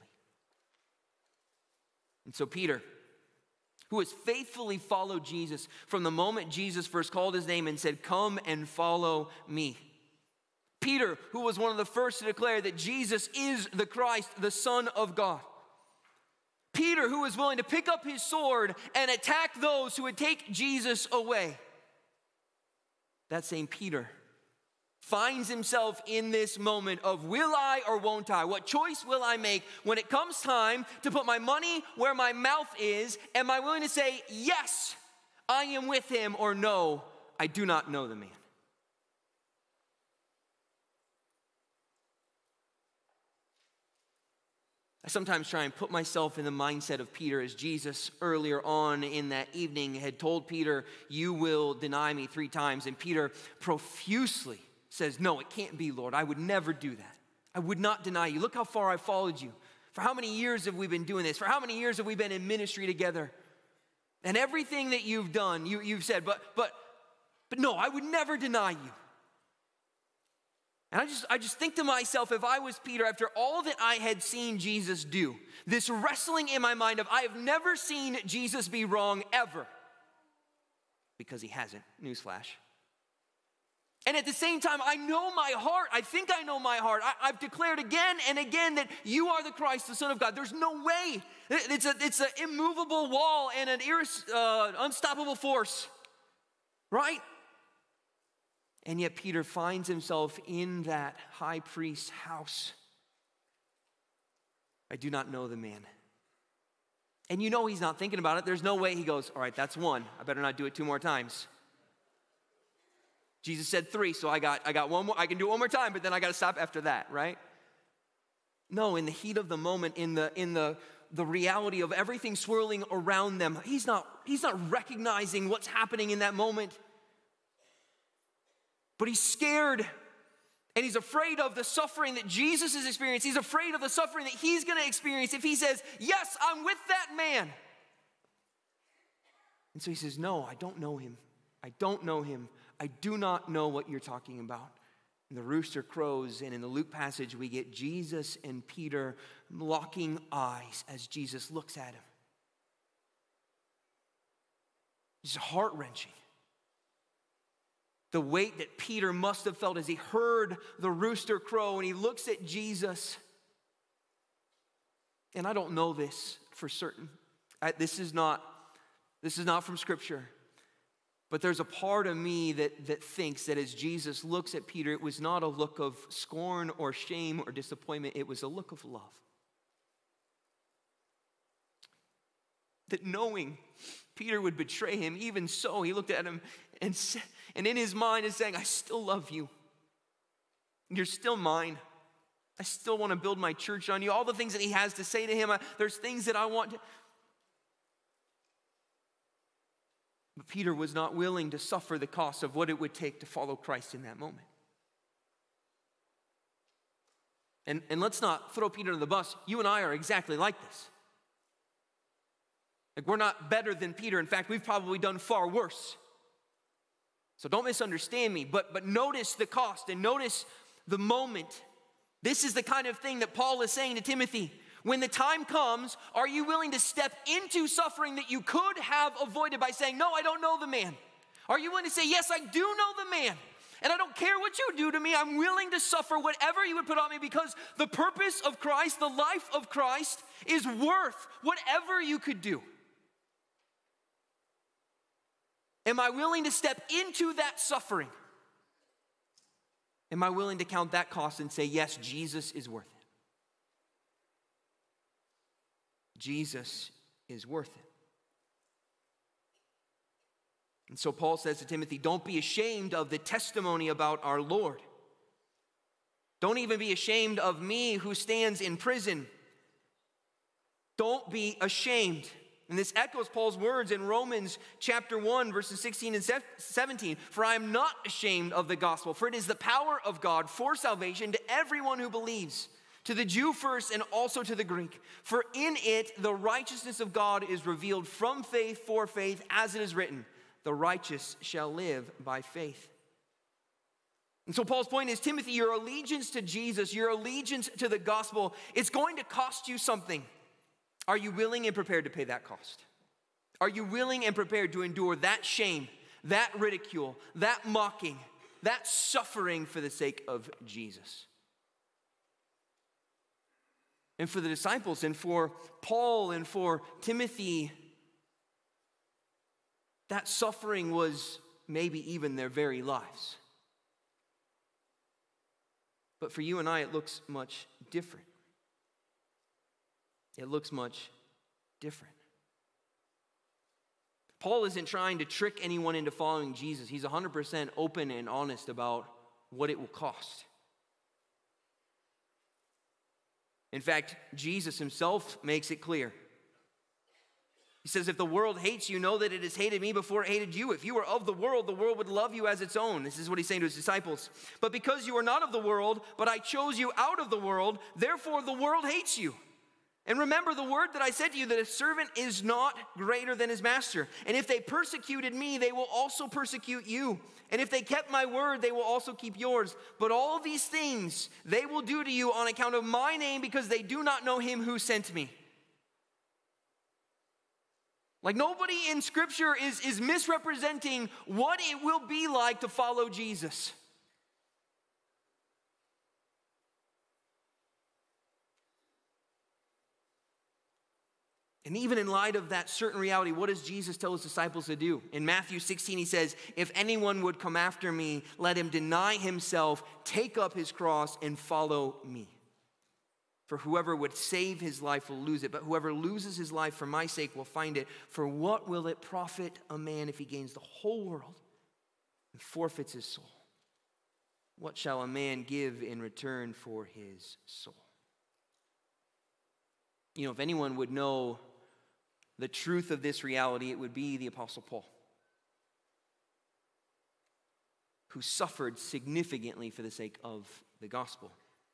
And so Peter, who has faithfully followed Jesus from the moment Jesus first called his name and said, "Come and follow me." Peter, who was one of the first to declare that Jesus is the Christ, the Son of God. Peter, who was willing to pick up his sword and attack those who would take Jesus away. That same Peter finds himself in this moment of, will I or won't I? What choice will I make when it comes time to put my money where my mouth is? Am I willing to say, yes, I am with him, or no, I do not know the man? I sometimes try and put myself in the mindset of Peter, as Jesus earlier on in that evening had told Peter, "You will deny me 3 times." And Peter profusely says, "No, it can't be, Lord. I would never do that. I would not deny you. Look how far I've followed you. For how many years have we been doing this? For how many years have we been in ministry together? And everything that you've done, you've said, but no, I would never deny you." And I just think to myself, if I was Peter, after all that I had seen Jesus do, this wrestling in my mind of, I have never seen Jesus be wrong ever. Because he hasn't, newsflash. And at the same time, I know my heart. I think I know my heart. I've declared again and again that you are the Christ, the Son of God. There's no way. It's an immovable wall and an unstoppable force, right? And yet Peter finds himself in that high priest's house. I do not know the man. And you know he's not thinking about it. There's no way he goes, all right, that's 1. I better not do it 2 more times. Jesus said 3, so I got one more. I can do it one more time, but then I got to stop after that, right? No, in the heat of the moment, in the reality of everything swirling around them, he's not recognizing what's happening in that moment. But he's scared, and he's afraid of the suffering that Jesus is experiencing. He's afraid of the suffering that he's going to experience if he says, yes, I'm with that man. And so he says, no, I don't know him. I don't know him. I do not know what you're talking about. And the rooster crows, and in the Luke passage, we get Jesus and Peter locking eyes as Jesus looks at him. It's heart-wrenching. The weight that Peter must have felt as he heard the rooster crow and he looks at Jesus. And I don't know this for certain. This is not from Scripture. But there's a part of me that thinks that as Jesus looks at Peter, it was not a look of scorn or shame or disappointment. It was a look of love. That knowing Peter would betray him, even so, he looked at him and in his mind is saying, I still love you. You're still mine. I still want to build my church on you. All the things that he has to say to him, there's things that I want to. But Peter was not willing to suffer the cost of what it would take to follow Christ in that moment. And let's not throw Peter under the bus. You and I are exactly like this. Like, we're not better than Peter. In fact, we've probably done far worse. So don't misunderstand me, but notice the cost and notice the moment. This is the kind of thing that Paul is saying to Timothy. When the time comes, are you willing to step into suffering that you could have avoided by saying, no, I don't know the man? Are you willing to say, yes, I do know the man, and I don't care what you do to me. I'm willing to suffer whatever you would put on me because the purpose of Christ, the life of Christ, is worth whatever you could do. Am I willing to step into that suffering? Am I willing to count that cost and say, yes, Jesus is worth it? Jesus is worth it. And so Paul says to Timothy, don't be ashamed of the testimony about our Lord. Don't even be ashamed of me who stands in prison. Don't be ashamed. And this echoes Paul's words in Romans chapter 1, verses 16 and 17. For I am not ashamed of the gospel, for it is the power of God for salvation to everyone who believes, to the Jew first and also to the Greek. For in it the righteousness of God is revealed from faith for faith, as it is written, the righteous shall live by faith. And so Paul's point is, Timothy, your allegiance to Jesus, your allegiance to the gospel, it's going to cost you something. Are you willing and prepared to pay that cost? Are you willing and prepared to endure that shame, that ridicule, that mocking, that suffering for the sake of Jesus? And for the disciples and for Paul and for Timothy, that suffering was maybe even their very lives. But for you and I, it looks much different. It looks much different. Paul isn't trying to trick anyone into following Jesus. He's 100% open and honest about what it will cost. In fact, Jesus himself makes it clear. He says, if the world hates you, know that it has hated me before it hated you. If you were of the world would love you as its own. This is what he's saying to his disciples. But because you are not of the world, but I chose you out of the world, therefore the world hates you. And remember the word that I said to you, that a servant is not greater than his master. And if they persecuted me, they will also persecute you. And if they kept my word, they will also keep yours. But all these things they will do to you on account of my name, because they do not know him who sent me. Like, nobody in Scripture is misrepresenting what it will be like to follow Jesus. And even in light of that certain reality, what does Jesus tell his disciples to do? In Matthew 16, he says, if anyone would come after me, let him deny himself, take up his cross, and follow me. For whoever would save his life will lose it, but whoever loses his life for my sake will find it. For what will it profit a man if he gains the whole world and forfeits his soul, what shall a man give in return for his soul? You know, if anyone would know the truth of this reality, it would be the Apostle Paul, who suffered significantly for the sake of the gospel.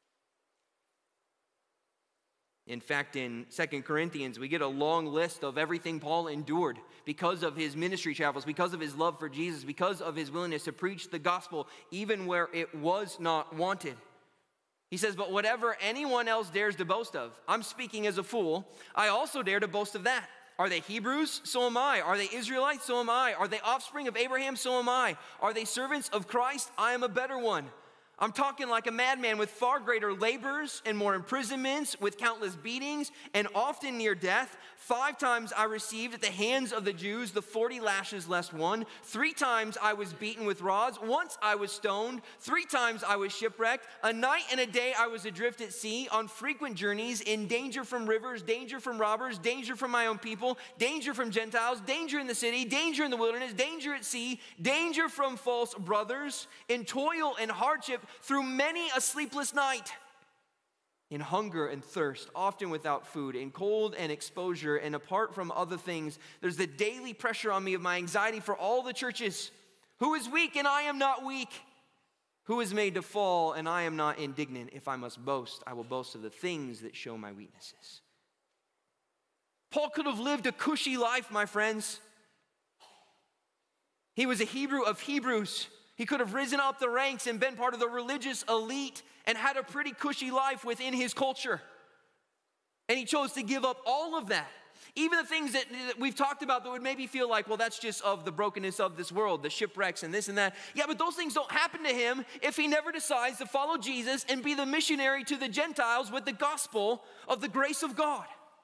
In fact, in 2 Corinthians, we get a long list of everything Paul endured because of his ministry travels, because of his love for Jesus, because of his willingness to preach the gospel even where it was not wanted. He says, but whatever anyone else dares to boast of, I'm speaking as a fool, I also dare to boast of that. Are they Hebrews? So am I. Are they Israelites? So am I. Are they offspring of Abraham? So am I. Are they servants of Christ? I am a better one. I'm talking like a madman, with far greater labors and more imprisonments, with countless beatings, and often near death. 5 times I received at the hands of the Jews the 40 lashes less one. 3 times I was beaten with rods. Once I was stoned. 3 times I was shipwrecked. A night and a day I was adrift at sea, on frequent journeys, in danger from rivers, danger from robbers, danger from my own people, danger from Gentiles, danger in the city, danger in the wilderness, danger at sea, danger from false brothers, in toil and hardship, through many a sleepless night, in hunger and thirst, often without food, in cold and exposure, and apart from other things, there's the daily pressure on me of my anxiety for all the churches. Who is weak and I am not weak? Who is made to fall and I am not indignant? If I must boast, I will boast of the things that show my weaknesses. Paul could have lived a cushy life, my friends. He was a Hebrew of Hebrews. He could have risen up the ranks and been part of the religious elite and had a pretty cushy life within his culture. And he chose to give up all of that. Even the things that we've talked about that would maybe feel like, well, that's just of the brokenness of this world, the shipwrecks and this and that. Yeah, but those things don't happen to him if he never decides to follow Jesus and be the missionary to the Gentiles with the gospel of the grace of God.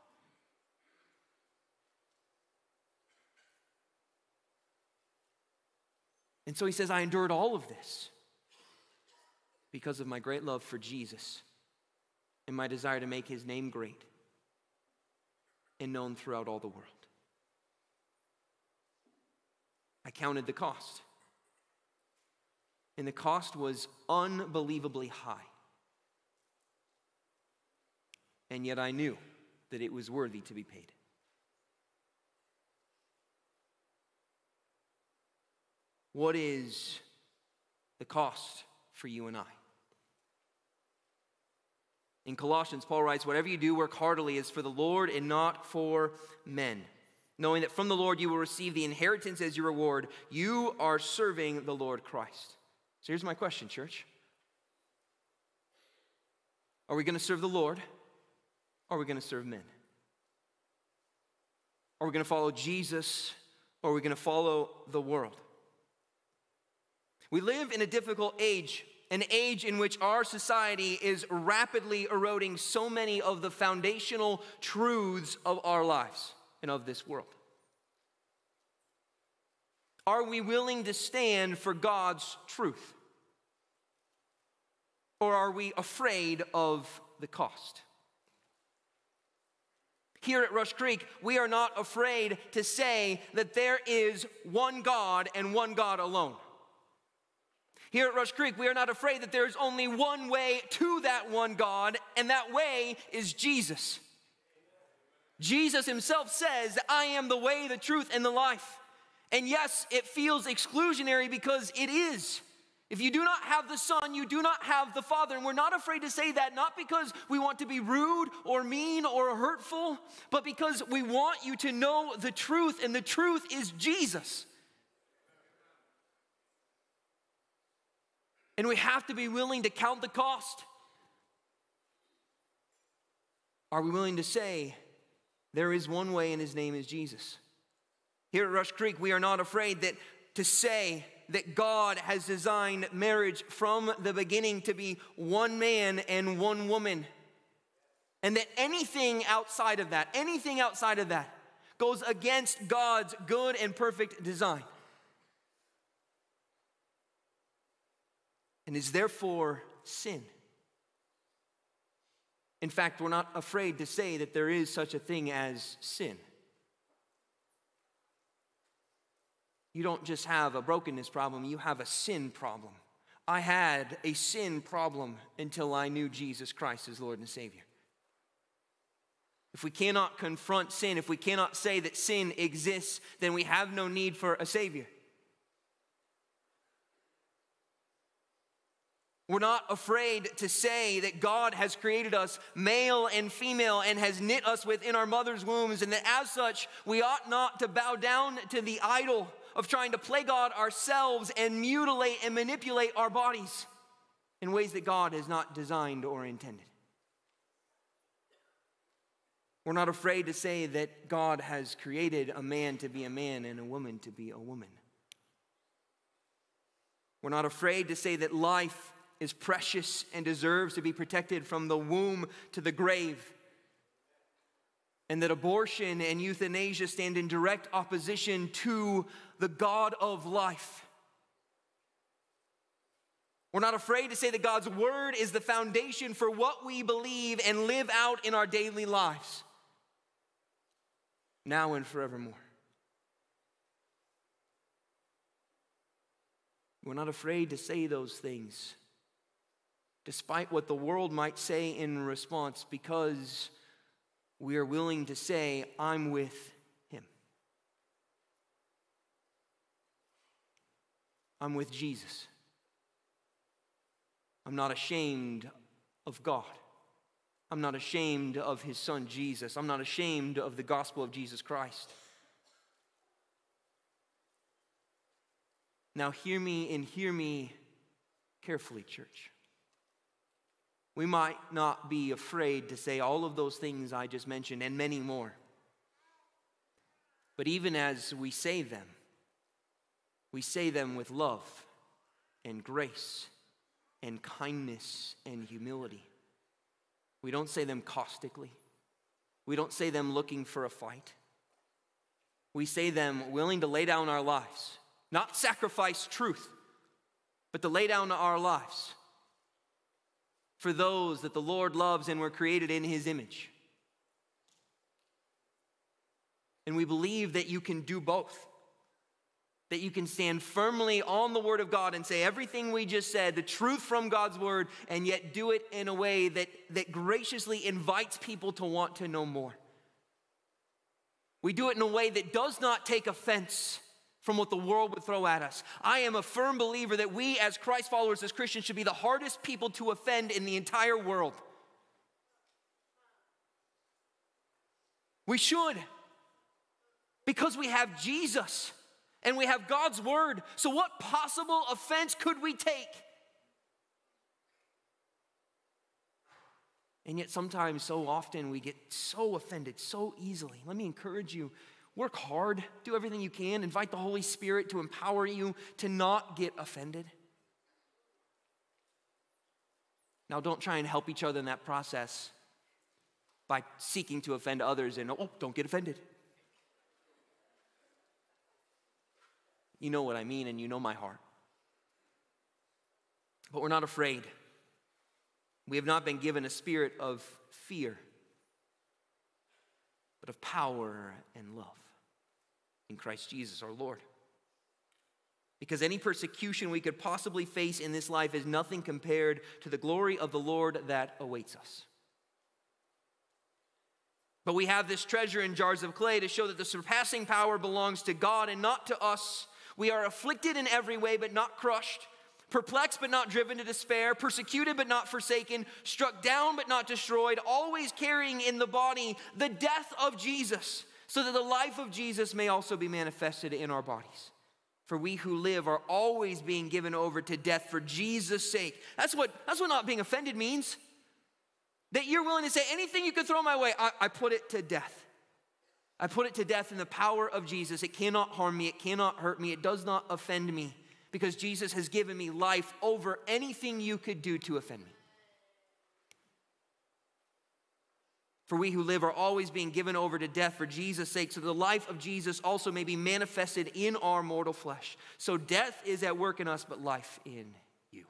And so he says, I endured all of this because of my great love for Jesus and my desire to make his name great and known throughout all the world. I counted the cost. And the cost was unbelievably high. And yet I knew that it was worthy to be paid. What is the cost for you and I? In Colossians, Paul writes, whatever you do, work heartily as for the Lord and not for men, knowing that from the Lord you will receive the inheritance as your reward. You are serving the Lord Christ. So here's my question, church. Are we going to serve the Lord, or are we going to serve men? Are we going to follow Jesus, or are we going to follow the world? We live in a difficult age, an age in which our society is rapidly eroding so many of the foundational truths of our lives and of this world. Are we willing to stand for God's truth? Or are we afraid of the cost? Here at Rush Creek, we are not afraid to say that there is one God and one God alone. Here at Rush Creek, we are not afraid that there is only one way to that one God, and that way is Jesus. Jesus himself says, I am the way, the truth, and the life. And yes, it feels exclusionary because it is. If you do not have the Son, you do not have the Father. And we're not afraid to say that, not because we want to be rude or mean or hurtful, but because we want you to know the truth, and the truth is Jesus. And we have to be willing to count the cost. Are we willing to say, there is one way and his name is Jesus? Here at Rush Creek, we are not afraid to say that God has designed marriage from the beginning to be one man and one woman. And that anything outside of that goes against God's good and perfect design. And is therefore sin. In fact, we're not afraid to say that there is such a thing as sin. You don't just have a brokenness problem, you have a sin problem. I had a sin problem until I knew Jesus Christ as Lord and Savior. If we cannot confront sin, if we cannot say that sin exists, then we have no need for a Savior. We're not afraid to say that God has created us male and female and has knit us within our mother's wombs, and that as such, we ought not to bow down to the idol of trying to play God ourselves and mutilate and manipulate our bodies in ways that God has not designed or intended. We're not afraid to say that God has created a man to be a man and a woman to be a woman. We're not afraid to say that life is precious and deserves to be protected from the womb to the grave, and that abortion and euthanasia stand in direct opposition to the God of life. We're not afraid to say that God's word is the foundation for what we believe and live out in our daily lives, now and forevermore. We're not afraid to say those things, despite what the world might say in response, because we are willing to say, I'm with him. I'm with Jesus. I'm not ashamed of God. I'm not ashamed of his son Jesus. I'm not ashamed of the gospel of Jesus Christ. Now hear me, and hear me carefully, church. We might not be afraid to say all of those things I just mentioned and many more. But even as we say them with love and grace and kindness and humility. We don't say them caustically. We don't say them looking for a fight. We say them willing to lay down our lives, not sacrifice truth, but to lay down our lives for those that the Lord loves and were created in his image. And we believe that you can do both. That you can stand firmly on the word of God and say everything we just said, the truth from God's word, and yet do it in a way that graciously invites people to want to know more. We do it in a way that does not take offense from what the world would throw at us. I am a firm believer that we as Christ followers, as Christians, should be the hardest people to offend in the entire world. We should. Because we have Jesus and we have God's word. So what possible offense could we take? And yet sometimes, so often, we get so offended so easily. Let me encourage you. Work hard, do everything you can, invite the Holy Spirit to empower you to not get offended. Now, don't try and help each other in that process by seeking to offend others and, don't get offended. You know what I mean, and you know my heart. But we're not afraid. We have not been given a spirit of fear, but of power and love in Christ Jesus our Lord. Because any persecution we could possibly face in this life is nothing compared to the glory of the Lord that awaits us. But we have this treasure in jars of clay to show that the surpassing power belongs to God and not to us. We are afflicted in every way but not crushed, perplexed but not driven to despair, persecuted but not forsaken, struck down but not destroyed, always carrying in the body the death of Jesus, so that the life of Jesus may also be manifested in our bodies. For we who live are always being given over to death for Jesus' sake. That's what not being offended means. That you're willing to say anything you could throw my way, I put it to death. I put it to death in the power of Jesus. It cannot harm me. It cannot hurt me. It does not offend me. Because Jesus has given me life over anything you could do to offend me. For we who live are always being given over to death for Jesus' sake, so the life of Jesus also may be manifested in our mortal flesh. So death is at work in us, but life in you.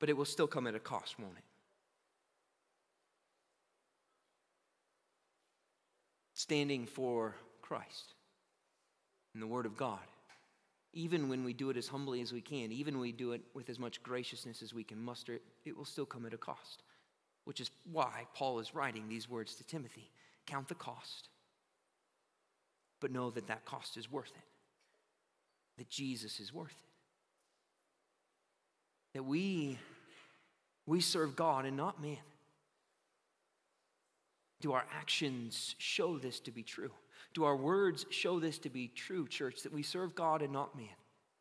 but it will still come at a cost, won't it? Standing for Christ and the Word of God, even when we do it as humbly as we can, even when we do it with as much graciousness as we can muster, it will still come at a cost, which is why Paul is writing these words to Timothy. Count the cost, but know that that cost is worth it, that Jesus is worth it, that we serve God and not man. Do our actions show this to be true? Do our words show this to be true, church, that we serve God and not man?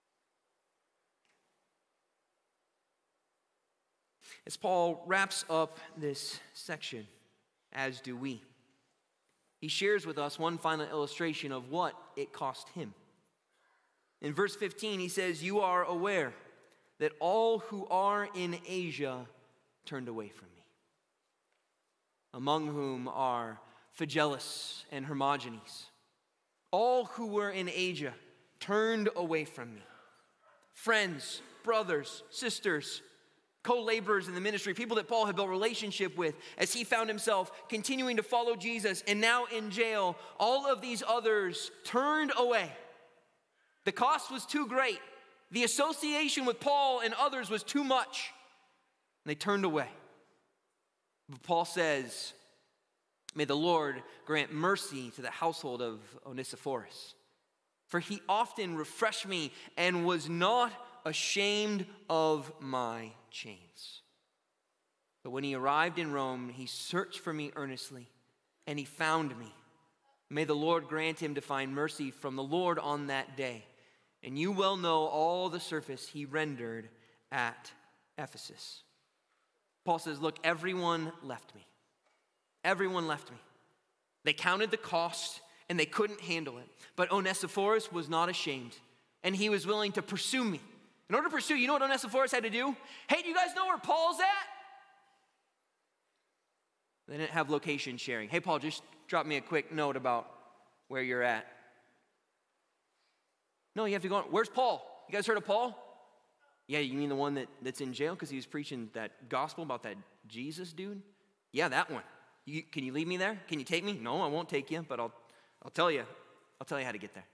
As Paul wraps up this section, as do we, he shares with us one final illustration of what it cost him. In verse 15, he says, "You are aware that all who are in Asia turned away from me, among whom are Phygellus and Hermogenes. All who were in Asia turned away from me. Friends, brothers, sisters, co-laborers in the ministry, people that Paul had built relationship with as he found himself continuing to follow Jesus and now in jail, all of these others turned away. The cost was too great. The association with Paul and others was too much. And they turned away. But Paul says, may the Lord grant mercy to the household of Onesiphorus, for he often refreshed me and was not ashamed of my chains. But when he arrived in Rome, he searched for me earnestly, and he found me. May the Lord grant him to find mercy from the Lord on that day. And you well know all the service he rendered at Ephesus." Paul says, look, everyone left me. Everyone left me. They counted the cost and they couldn't handle it. But Onesiphorus was not ashamed, and he was willing to pursue me. In order to pursue, you know what Onesiphorus had to do? Hey, do you guys know where Paul's at? They didn't have location sharing. Hey, Paul, just drop me a quick note about where you're at. No, you have to go on. Where's Paul? You guys heard of Paul? Yeah, you mean the one that's in jail because he was preaching that gospel about that Jesus dude? Yeah, that one. Can you leave me there? Can you take me? No, I won't take you, but I'll tell you. I'll tell you how to get there.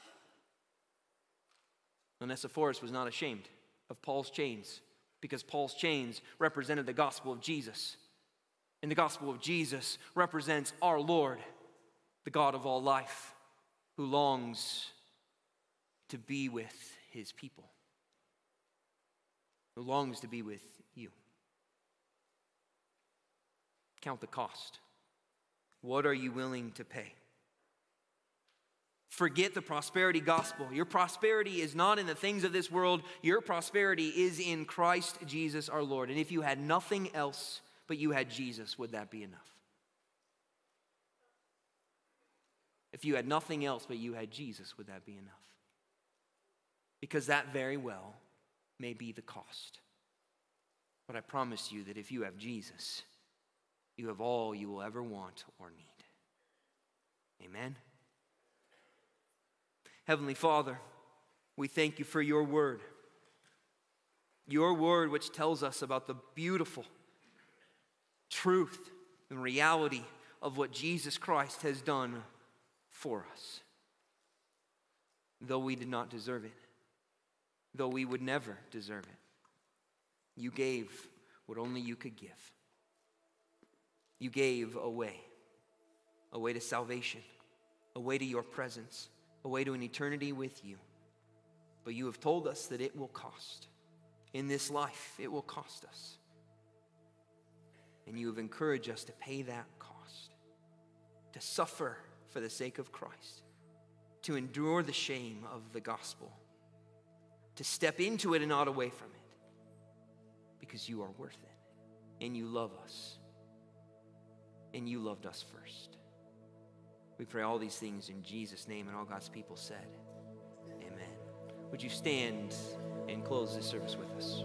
Onesiphorus was not ashamed of Paul's chains because Paul's chains represented the gospel of Jesus. And the gospel of Jesus represents our Lord, the God of all life, who longs to be with his people, who longs to be with you. Count the cost. What are you willing to pay? Forget the prosperity gospel. Your prosperity is not in the things of this world. Your prosperity is in Christ Jesus our Lord. And if you had nothing else but you had Jesus, would that be enough? If you had nothing else but you had Jesus, would that be enough? Because that very well may be the cost. But I promise you that if you have Jesus, you have all you will ever want or need. Amen? Heavenly Father, we thank you for your word. Your word which tells us about the beautiful truth and reality of what Jesus Christ has done for us. Though we did not deserve it, though we would never deserve it, you gave what only you could give. You gave a way to salvation, a way to your presence, a way to an eternity with you. But you have told us that it will cost. In this life, it will cost us. And you have encouraged us to pay that cost, to suffer for the sake of Christ, to endure the shame of the gospel, to step into it and not away from it, because you are worth it, and you love us, and you loved us first. We pray all these things in Jesus' name, and all God's people said, amen. Would you stand and close this service with us?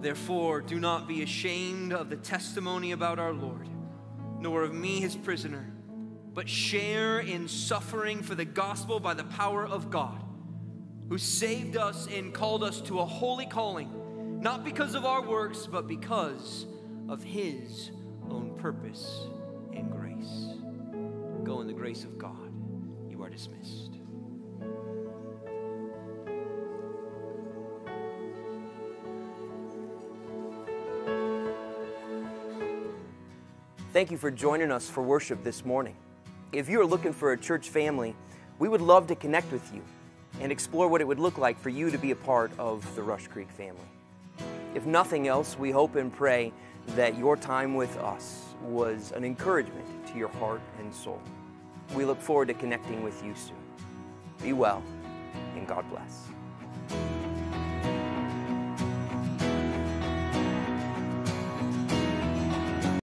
Therefore, do not be ashamed of the testimony about our Lord, nor of me, his prisoner, but share in suffering for the gospel by the power of God, who saved us and called us to a holy calling, not because of our works, but because of his own purpose and grace. Go in the grace of God. You are dismissed. Thank you for joining us for worship this morning. If you are looking for a church family, we would love to connect with you and explore what it would look like for you to be a part of the Rush Creek family. If nothing else, we hope and pray that your time with us was an encouragement to your heart and soul. We look forward to connecting with you soon. Be well, and God bless.